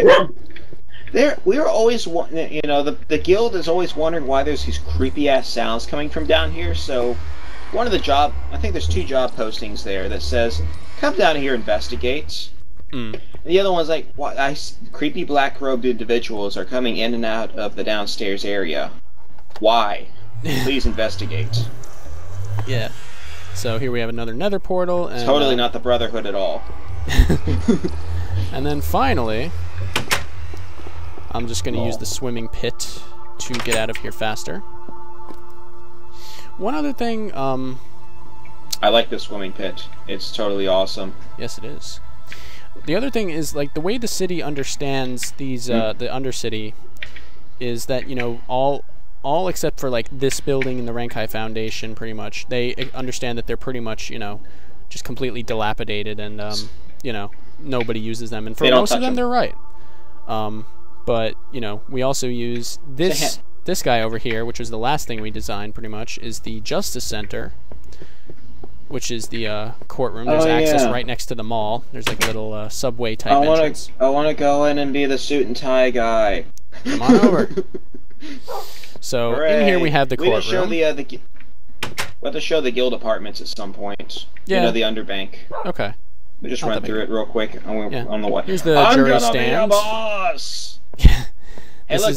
we were always, the guild is always wondering why there's these creepy ass sounds coming from down here. So, I think there's 2 job postings there that says, "Come down here, investigate." And the other one's like, creepy black-robed individuals are coming in and out of the downstairs area. Why? Please investigate. Yeah. So here we have another nether portal. And, totally not the Brotherhood at all. And then finally, I'm just going to use the swimming pit to get out of here faster. One other thing, I like the swimming pit. It's totally awesome. Yes, it is. The other thing is, like, the way the city understands these, the Undercity, is that, all except for, like, this building and the Rankai Foundation, pretty much, they understand that they're pretty much, just completely dilapidated and, nobody uses them. And for most of them, they're right. But, we also use this guy over here, which was the last thing we designed, pretty much, is the Justice Center, which is the courtroom. There's access right next to the mall. There's like a little subway type entrance. I want to go in and be the suit and tie guy. Come on over. So in here we have the courtroom. We have to show the guild apartments at some point. Yeah. The underbank. Okay. We just run through it real quick on the what. Here's the jury stand. I'm gonna be a boss. Hey, look,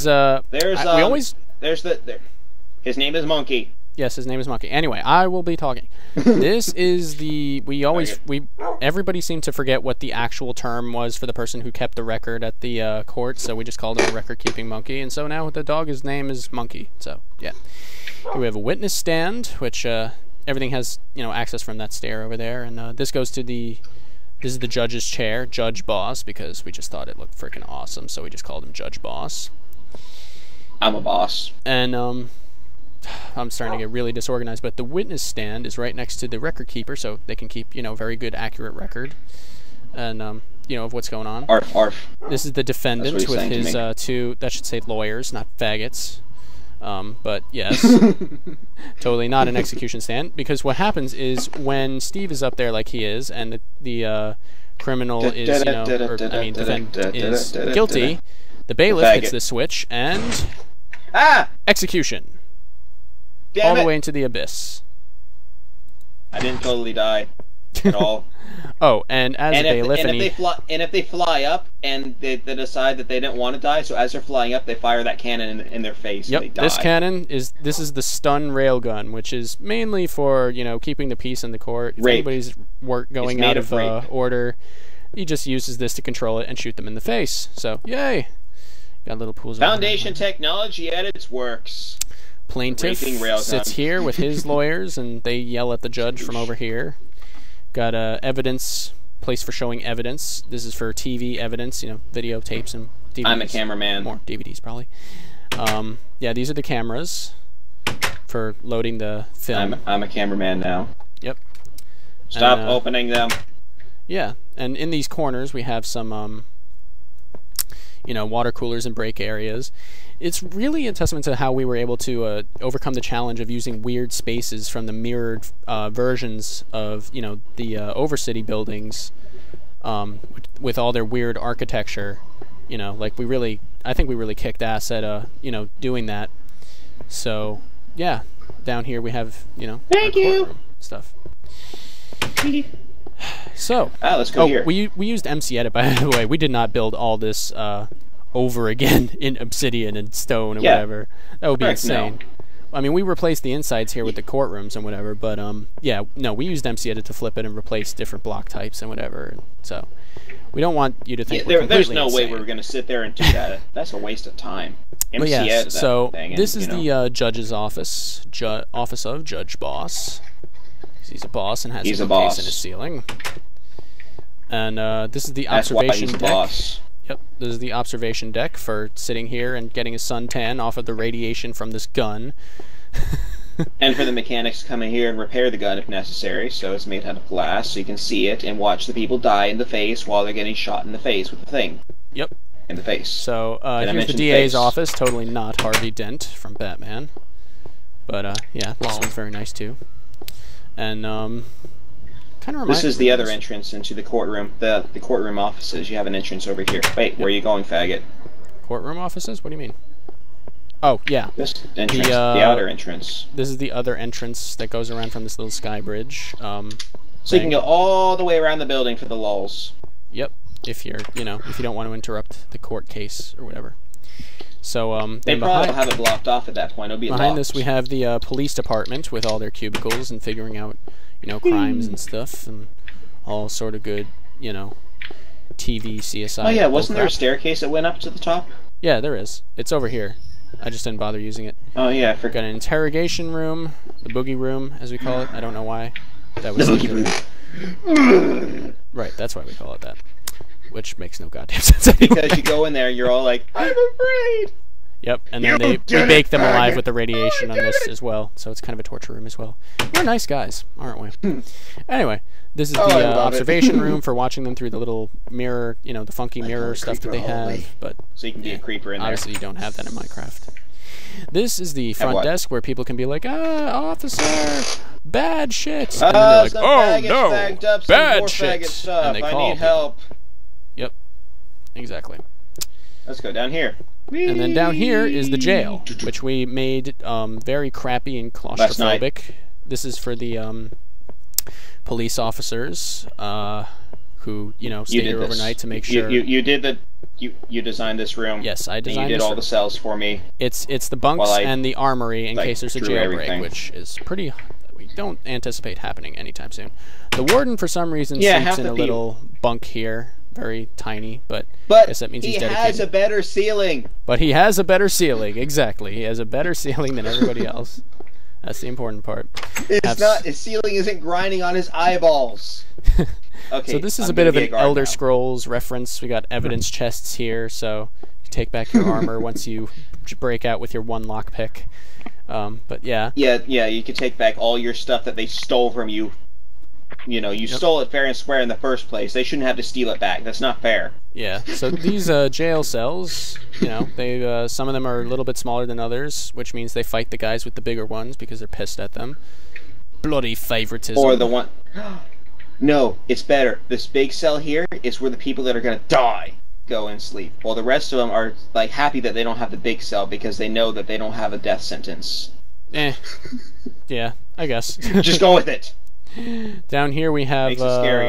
his name is Monkey. Yes, his name is Monkey. Anyway, I will be talking. This is everybody seemed to forget what the actual term was for the person who kept the record at the court, so we just called him a record-keeping monkey, and so now the dog, his name is Monkey. So, yeah. Here we have a witness stand, which everything has, access from that stair over there, and this goes to this is the judge's chair, Judge Boss, because we just thought it looked freaking awesome, so we just called him Judge Boss. I'm a boss. And, I'm starting to get really disorganized, but the witness stand is right next to the record keeper, so they can keep, very good, accurate record, and, of what's going on. Arf, arf. This is the defendant with his two, that should say lawyers, not faggots. But yes, totally not an execution stand, because what happens is when Steve is up there like he is, and the criminal is, defendant is guilty, the bailiff hits the switch, and execution. Damn all the it. way into the abyss. I didn't totally die at all. Oh, and as and a bailiff, if they fly up and they decide that they didn't want to die, so as they're flying up, they fire that cannon in their face. Yep, and they die. this cannon is the stun railgun, which is mainly for keeping the peace in the court. If anybody's going out of order, he just uses this to control it and shoot them in the face. So yay, got little pools. Foundation technology at its works. Plaintiff sits here with his lawyers, and they yell at the judge from over here. Got evidence, place for showing evidence. This is for TV evidence, videotapes and DVDs. I'm a cameraman. More DVDs, probably. Yeah, these are the cameras for loading the film. I'm a cameraman now. Yep. Stop opening them. Yeah, and in these corners we have some, water coolers and break areas. It's really a testament to how we were able to overcome the challenge of using weird spaces from the mirrored versions of, the Overcity buildings, with all their weird architecture. I think we really kicked ass at, doing that. So, yeah, down here we have, Thank you stuff. So, let's go here. We used MC Edit, by the way. We did not build all this over again in obsidian and stone and whatever. That would be insane. No. I mean, we replaced the insides here with the courtrooms and whatever, but we used MC Edit to flip it and replace different block types and whatever. So we don't want you to think we're there's completely no insane. way we're going to sit there and do that. That's a waste of time. But yes, so this is the judge's office, office of Judge Boss. He's a boss and has a bookcase in his ceiling. And this is the observation deck. Boss. Yep, this is the observation deck for sitting here and getting a suntan off of the radiation from this gun. And for the mechanics to come in here and repair the gun if necessary, so it's made out of glass, so you can see it and watch the people die in the face while they're getting shot in the face with the thing. Yep. In the face. So, here's the DA's office, totally not Harvey Dent from Batman. But, yeah, this one's very nice, too. And, this is the other entrance into the courtroom. The courtroom offices. You have an entrance over here. Wait, where are you going, faggot? Courtroom offices? What do you mean? Oh, yeah. This entrance, the outer entrance. This is the other entrance that goes around from this little sky bridge. So you can go all the way around the building for the lulls. Yep. If you're, if you don't want to interrupt the court case or whatever. So, they probably have it blocked off at that point. It'll be behind locked. this we have the police department with all their cubicles and figuring out crimes and stuff, and all sort of good, TV, CSI. Oh yeah, wasn't there a staircase that went up to the top? Yeah, there is. It's over here. I just didn't bother using it. Oh yeah, I forgot. Got an interrogation room, the boogie room, as we call it. I don't know why. That was the boogie room. Right, that's why we call it that. Which makes no goddamn sense anyway. Because you go in there and you're all like, I'm afraid! Yep, and then we bake them alive with the radiation on this as well, so it's kind of a torture room as well. We're nice guys, aren't we? Anyway, this is the observation room for watching them through the little mirror, the funky mirror stuff that they have. But so you can be a creeper in there. Obviously you don't have that in Minecraft. This is the front desk where people can be like, officer, bad shit. And then they're like, oh no, bad shit. And they call. I need help. Yep, exactly. Let's go down here. And then down here is the jail, which we made very crappy and claustrophobic. This is for the police officers who stay here overnight to make sure. You designed this room. Yes, I designed. And you did all the cells for me. It's the bunks and the armory in case there's a jailbreak, which is pretty. We don't anticipate happening anytime soon. The warden, for some reason, sleeps in a little bunk here. Very tiny, but I guess that means he's dedicated. He has a better ceiling. But he has a better ceiling, exactly. He has a better ceiling than everybody else. That's the important part. His ceiling isn't grinding on his eyeballs. Okay. So this is a bit of an Elder Scrolls reference. We got evidence chests here, so you take back your armor once you break out with your one lockpick. But yeah. Yeah, you could take back all your stuff that they stole from you. You know, you stole it fair and square in the first place. They shouldn't have to steal it back. That's not fair. Yeah, so these jail cells, you know, they some of them are a little bit smaller than others, which means they fight the guys with the bigger ones because they're pissed at them. Bloody favoritism. Or the one... No, it's better. This big cell here is where the people that are going to die go and sleep. While the rest of them are, like, happy that they don't have the big cell because they know that they don't have a death sentence. Yeah, I guess. Just go with it. Down here we have, Makes it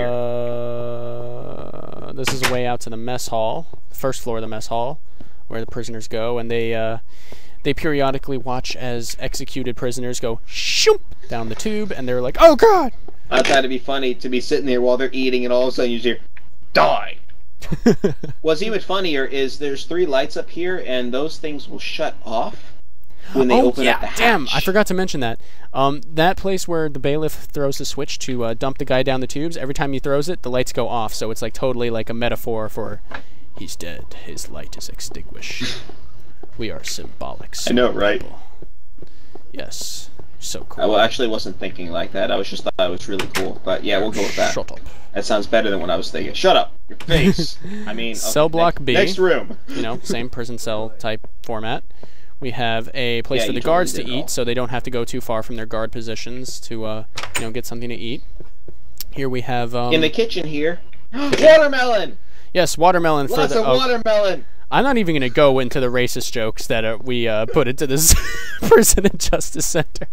scarier. This is a way out to the mess hall, first floor of the mess hall, where the prisoners go, and they periodically watch as executed prisoners go shoop down the tube, and they're like, oh god! I thought it'd be funny to be sitting there while they're eating, and all of a sudden you just hear, die! What's even funnier is there's 3 lights up here, and those things will shut off when they open up the hatch. Damn, I forgot to mention that. That place where the bailiff throws the switch to dump the guy down the tubes, every time he throws it, the lights go off, so it's like totally like a metaphor for he's dead, his light is extinguished. We are symbolic. I know, right? Yes. So cool. I actually wasn't thinking like that. I was just thought it was really cool. But yeah, we'll go with that. Shut up. That sounds better than what I was thinking. Shut up! Your face! I mean... Okay, cell block B. Next room! You know, same prison cell type format. We have a place for the guards to eat, so they don't have to go too far from their guard positions to, you know, get something to eat. Here we have... in the kitchen here... Watermelon! Yes, watermelon for the... Lots of watermelon! I'm not even going to go into the racist jokes that we put into this prison and justice center.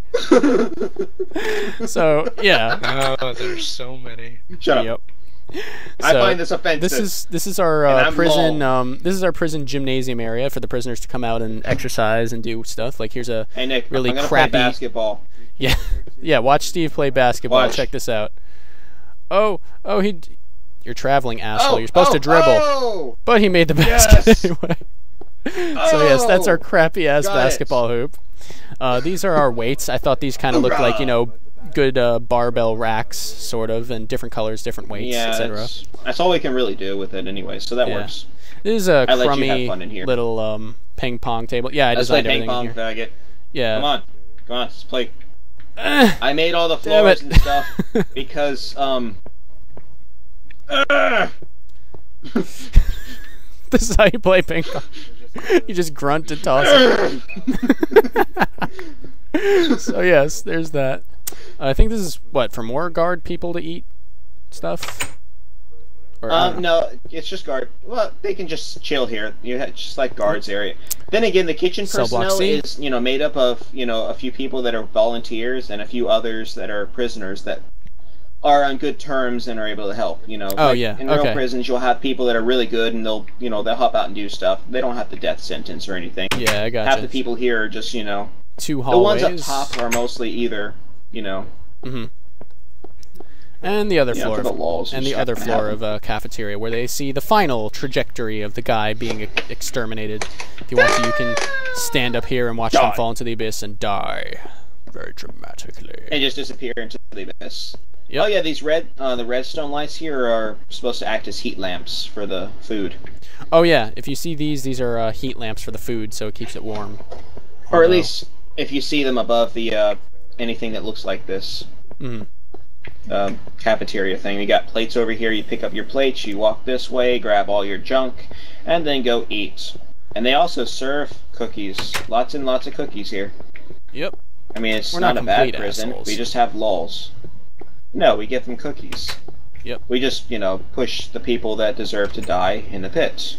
So, yeah. Oh, there's so many. Shut up. I find this offensive. This is our prison. This is our prison gymnasium area for the prisoners to come out and exercise and do stuff. Like here's a hey Nick, really I'm gonna crappy play basketball. Yeah, yeah. Watch Steve play basketball. Watch. Check this out. Oh, you're traveling, asshole. You're supposed to dribble. But he made the basket anyway. So yes, that's our crappy ass basketball hoop. These are our weights. I thought these kind of looked like, you know, good barbell racks, sort of, and different colors, different weights, etc. That's all we can really do with it anyway, so that works. This is a crummy little ping pong table. Yeah, I designed everything in here. Faggot. Yeah. Come on, let's play. I made all the floors and stuff because This is how you play ping pong. You just grunt and toss it. So yes, there's that. I think this is what, for more guard people to eat stuff. Or, no, it's just guard. Well, they can just chill here. You have just like guards area. Then again, the kitchen personnel is, you know, made up of, you know, a few people that are volunteers and a few others that are prisoners that are on good terms and are able to help. You know, in real prisons, you'll have people that are really good and they'll help out and do stuff. They don't have the death sentence or anything. Yeah, I got Half the people here are just, you know, 2 hallways. The ones up top are mostly either, you know. Mm-hmm. And the other floor, the other floor of a cafeteria, where they see the final trajectory of the guy being exterminated. If you want to, you can stand up here and watch them fall into the abyss and die very dramatically. And just disappear into the abyss. Yep. Oh yeah, these the redstone lights here are supposed to act as heat lamps for the food. Oh yeah, if you see these are heat lamps for the food, so it keeps it warm. Or at least if you see them above the anything that looks like this. Mm-hmm. Cafeteria thing. You got plates over here, you pick up your plates, you walk this way, grab all your junk, and then go eat. And they also serve cookies. Lots and lots of cookies here. Yep. I mean, it's not a bad prison. Assholes. We just have lulls. No, we give them cookies. Yep. We just, you know, push the people that deserve to die in the pits.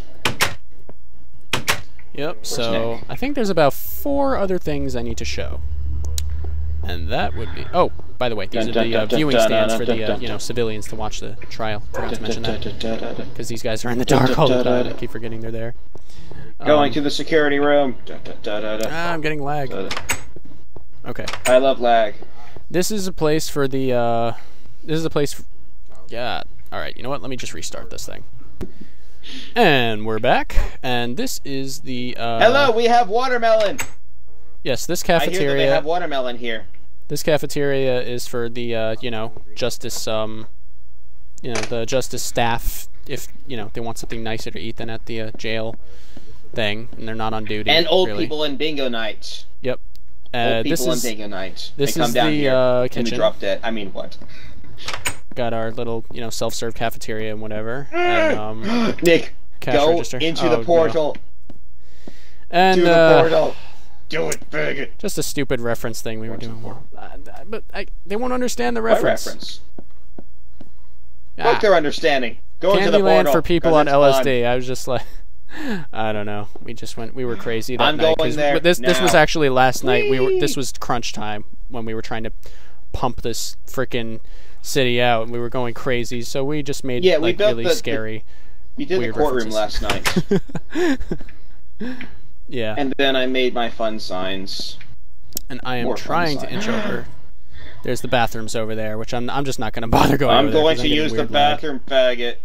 Yep, so I think there's about 4 other things I need to show. And that would be... Oh, by the way, these are the viewing stands for the, you know, civilians to watch the trial. Forgot to mention that. Because these guys are in the dark all the time. I keep forgetting they're there. Going to the security room. I'm getting lag. Okay. I love lag. This is a place for the, yeah. Alright, you know what? Let me just restart this thing. And we're back. And this is the, Hello, we have watermelon! Yes, this cafeteria... I hear that they have watermelon here. This cafeteria is for the, you know, justice, you know, the justice staff, if, you know, they want something nicer to eat than at the jail thing, and they're not on duty. And old people in bingo nights. Yep. Old this people is on Dingo night. this they come is down the here and kitchen. we drop dead. I mean, what? Got our little, self-serve cafeteria and whatever. And, Nick, cash go register. into Oh, the no. portal. And Do the portal. Do it, faggot. just a stupid reference thing we were doing. But they won't understand the What reference. reference? Ah, Fuck their understanding. Go into the Candyland portal. for people 'cause on it's LSD. fun. I was just like, I don't know. We were crazy that I'm night. going there this was now. actually last night. Whee! This was crunch time when we were trying to pump this freaking city out, and we were going crazy. So we just made Yeah, we built really scary. We did the weird courtroom references. last night. Yeah, And then I made my fun signs. and I am more fun trying to signs. inch over. There's the bathrooms over there, which I'm just not going to bother going. I'm over there going 'cause to getting use the weird lag. bathroom, faggot.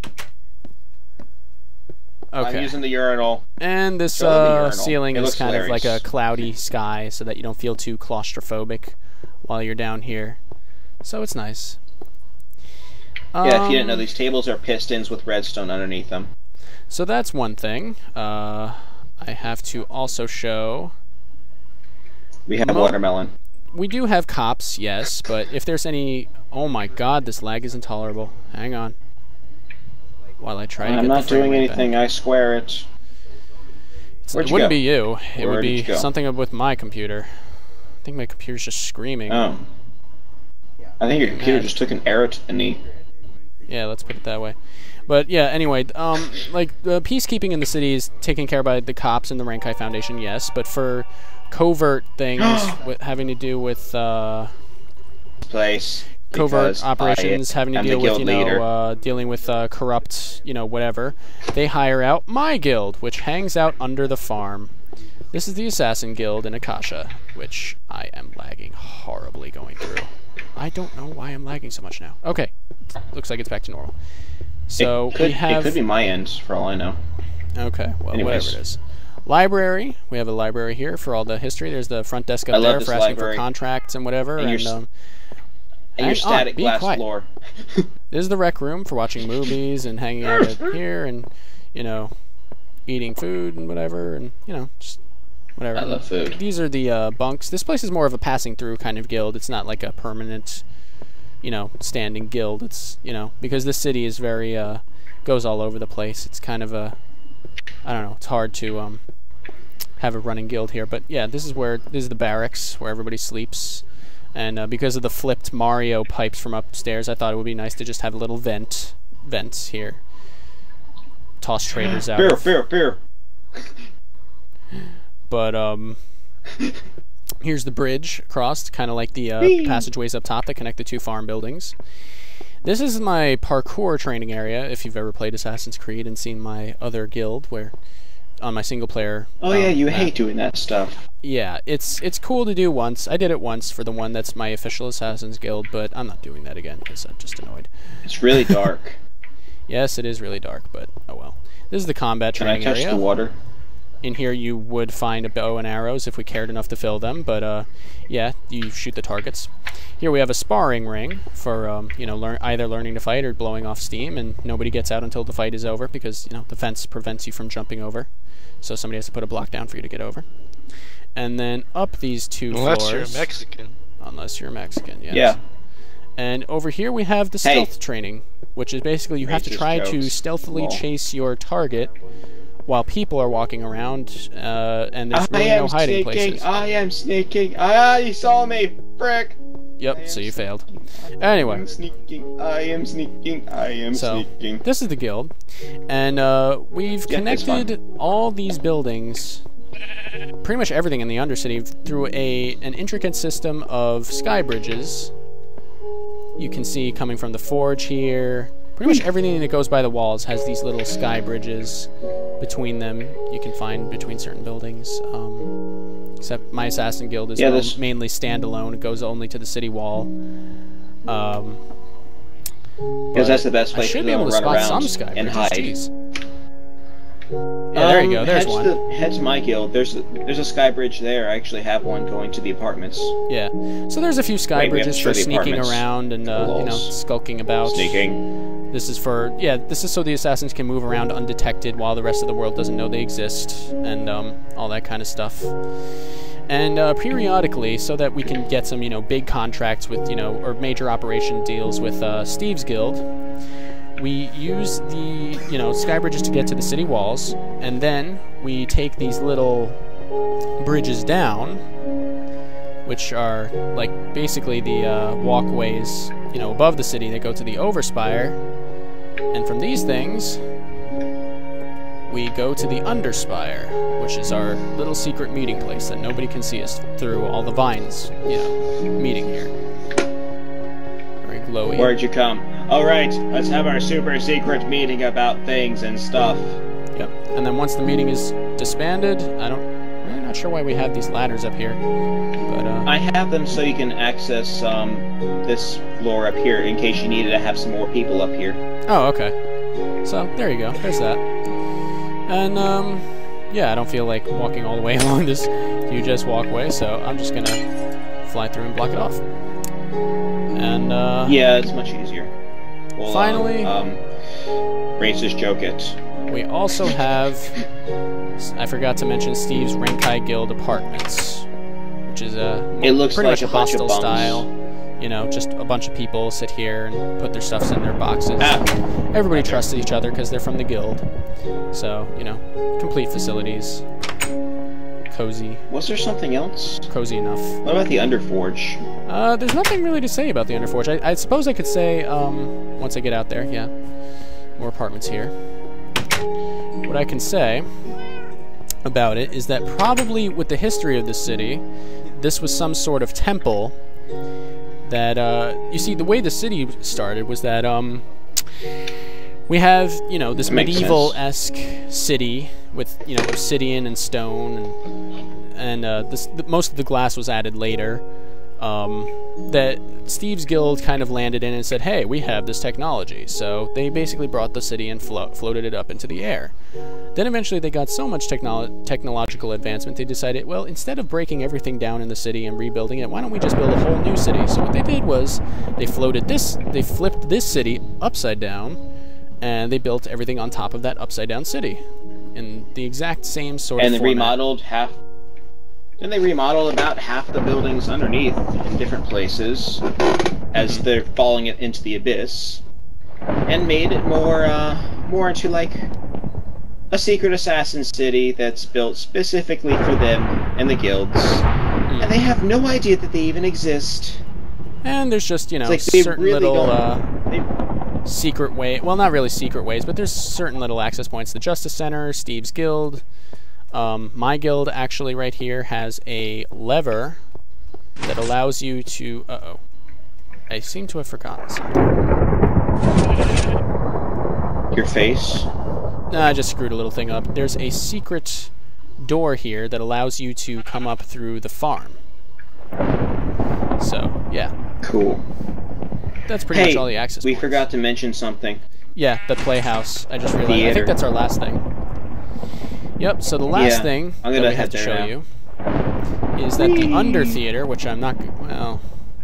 Okay. I'm using the urinal. And this Show them the urinal. ceiling It is looks kind of like a hilarious. cloudy sky so that you don't feel too claustrophobic while you're down here. So it's nice. Yeah, if you didn't know, these tables are pistons with redstone underneath them. So that's one thing. I have to also show... We have watermelon. We do have cops, yes, but if there's any... Oh my god, this lag is intolerable. Hang on. While I try to get I'm the not frame doing rate anything, back. I swear it. Where'd It you wouldn't go? be you. It would Where did be you go? something with my computer. I think my computer's just screaming. Oh. I think your computer Man. just took an arrow to the knee. Yeah, let's put it that way. But yeah, anyway, like the peacekeeping in the city is taken care of by the cops and the Rankai Foundation, yes. But for covert things having to do with Place. covert because operations, having to am the deal with guild leader. dealing with corrupt, whatever, they hire out my guild, which hangs out under the farm. This is the Assassin Guild in Akasha, which I am lagging horribly going through. I don't know why I'm lagging so much now. Okay, looks like it's back to normal. So it we have. It could be my end, for all I know. Okay, well, Anyways. whatever it is. Library. We have a library here for all the history. There's the front desk I up love there this for asking library. for contracts and whatever. And And, your hang your static on, be glass quiet. floor. This is the rec room for watching movies and hanging out here and, eating food and whatever and, just whatever. I love food. These are the bunks. This place is more of a passing through kind of guild. It's not like a permanent, standing guild. It's, because this city is very, goes all over the place. It's kind of a, I don't know, it's hard to have a running guild here. But yeah, this is the barracks where everybody sleeps. And because of the flipped Mario pipes from upstairs, I thought it would be nice to just have a little vents here. Toss traders out. Beer. But here's the bridge across, kind of like the passageways up top that connect the two farm buildings. This is my parkour training area, if you've ever played Assassin's Creed and seen my other guild, where on my single player. Oh yeah, you map. hate doing that stuff. Yeah, it's cool to do once. I did it once for the one that's my official Assassin's Guild, but I'm not doing that again because I'm just annoyed. It's really dark. Yes, it is really dark, but oh well. This is the combat Can I training touch area. the water? In here you would find a bow and arrows if we cared enough to fill them, but yeah, you shoot the targets. Here we have a sparring ring for either learning to fight or blowing off steam, and nobody gets out until the fight is over because the fence prevents you from jumping over, so somebody has to put a block down for you to get over. And then up these two Unless floors. you're a Mexican. Unless you're Mexican, yes. Yeah. And over here we have the stealth training, which is basically you have to Racist try to jokes. stealthily Lol. chase your target while people are walking around, and there's really no hiding places. I am sneaking. You saw me, frick. Yep, so you failed. Anyway, I am sneaking. I am so sneaking. this is the guild, and we've Yeah, it's fun. connected all these buildings, pretty much everything in the Undercity, through an intricate system of sky bridges. You can see coming from the forge here. Pretty much everything that goes by the walls has these little sky bridges between them. You can find between certain buildings. Except my Assassin Guild is mainly standalone. It goes only to the city wall. Because that's the best I place should to be able to run spot around some sky and bridges. hide. Jeez. Yeah, there you go. There's one. Head to my guild. There's a sky bridge there. I actually have one going to the apartments. Yeah. So there's a few sky Wait, we have bridges to for show the sneaking apartments. around and Lols. skulking about. Sneaking. This is so the assassins can move around undetected while the rest of the world doesn't know they exist, and all that kind of stuff. And periodically, so that we can get some, big contracts with, or major operation deals with Steve's Guild, we use the, sky bridges to get to the city walls, and then we take these little bridges down, which are, like, basically the walkways, above the city that go to the Overspire, and from these things, we go to the Underspire, which is our little secret meeting place that nobody can see us through all the vines, meeting here. Very glowy. Where'd you come? Alright, let's have our super secret meeting about things and stuff. Yep. And then once the meeting is disbanded, I'm really not sure why we have these ladders up here. But I have them so you can access this floor up here in case you needed to have some more people up here. Oh, okay. So, there you go. There's that. And, yeah, I don't feel like walking all the way along this huge-ass walkway, so I'm just gonna fly through and block it off. And, yeah, it's much easier. We'll, finally... racist joke it. We also have... I forgot to mention Steve's Renkai Guild Apartments, which is it looks pretty like much a hostel style. Just a bunch of people sit here and put their stuffs in their boxes. Everybody trusts each other because they're from the guild. So, complete facilities. Cozy. Was there something else? Cozy enough. What about the Underforge? There's nothing really to say about the Underforge. I suppose I could say, once I get out there, yeah. More apartments here. What I can say about it is that probably with the history of the city, this was some sort of temple that, you see, the way the city started was that, we have, this medieval-esque city with, obsidian and stone, and most of the glass was added later, that Steve's Guild kind of landed in and said, hey, we have this technology. So they basically brought the city and floated it up into the air. Then eventually they got so much technological advancement, they decided, well, instead of breaking everything down in the city and rebuilding it, why don't we just build a whole new city? So what they did was they flipped this city upside down, and they built everything on top of that upside down city in the exact same sort of format. And they remodeled about half the buildings underneath in different places as they're falling into the abyss, and made it more into like a secret assassin city that's built specifically for them and the guilds, and they have no idea that they even exist. And there's just like certain really little secret way. Well, not really secret ways, but there's certain little access points. The Justice Center, Steve's Guild. My guild actually right here has a lever that allows you to... Uh-oh. I seem to have forgotten something. Your face? Nah, I just screwed a little thing up. There's a secret door here that allows you to come up through the farm. So, yeah. Cool. That's pretty much all the access we points. Forgot to mention something. Yeah, the playhouse. I just realized. I think that's our last thing. Yep, so the last thing that we have to show you is that the under theater, which I'm not... Well...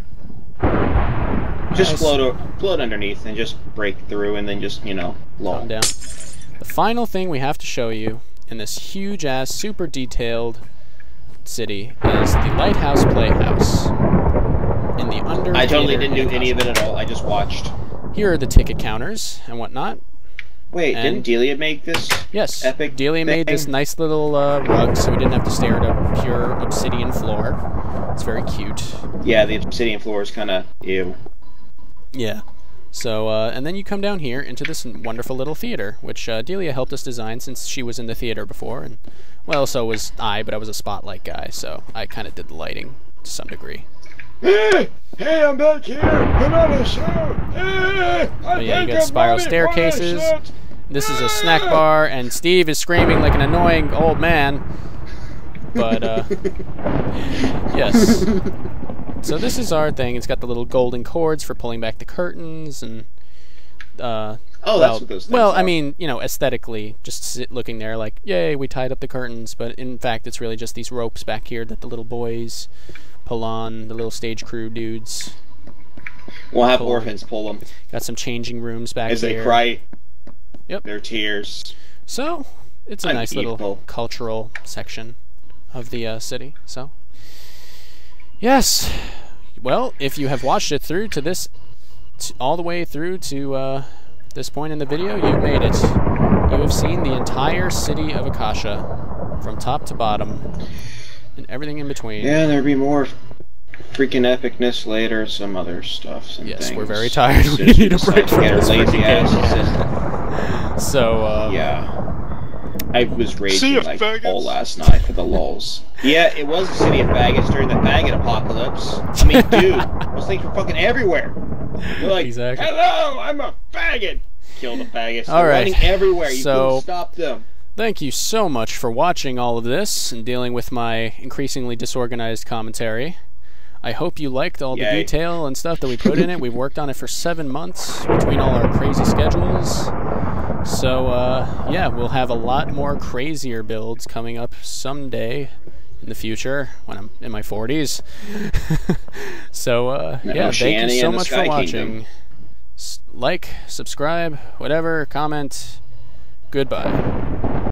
Just float underneath and just break through and then just, lull. Calm down. The final thing we have to show you in this huge-ass, super detailed city is the Lighthouse Playhouse. In the under I totally didn't do any of it at all. I just watched. Here are the ticket counters and whatnot. Wait, didn't Delia make this? Yes, epic Delia made this nice little rug, so we didn't have to stare at a pure obsidian floor. It's very cute. Yeah, the obsidian floor is kind of ew. Yeah. So, and then you come down here into this wonderful little theater, which Delia helped us design since she was in the theater before, and, well, so was I, but I was a spotlight guy, so I kind of did the lighting to some degree. Hey, I'm back here. I'm on a show. Hey, yeah, you got spiral staircases. This is a snack bar, and Steve is screaming like an annoying old man. But, yes. So this is our thing. It's got the little golden cords for pulling back the curtains, and, that's what those things are. I mean, aesthetically, just looking there like, yay, we tied up the curtains, but in fact, it's really just these ropes back here that the little boys pull on, the little stage crew dudes. We'll have orphans pull them. Got some changing rooms back as here. As they cry. Yep. Their tears. So, it's a nice little cultural section of the city. So, Yes. Well, if you have watched it through to this, all the way through to this point in the video, you've made it. You have seen the entire city of Akasha, from top to bottom, and everything in between. Yeah, there'll be more freaking epicness later, some other stuff. Yes, things. we're very tired. We need a break from get our this lazy freaking asses. So, yeah. I was raging like faggots. all last night for the lulz. Yeah, it was the city of faggots during the faggot apocalypse. I mean, dude, those things were fucking everywhere. They're like, Exactly. hello, I'm a faggot. Kill the faggots. All They're right. running everywhere. You So- couldn't stop them. thank you so much for watching all of this and dealing with my increasingly disorganized commentary. I hope you liked all the Yay. detail and stuff that we put in it. We've worked on it for 7 months between all our crazy schedules. So, yeah, we'll have a lot more crazier builds coming up someday in the future when I'm in my 40s. So, yeah, thank you so much for watching. Like, subscribe, whatever, comment. Goodbye.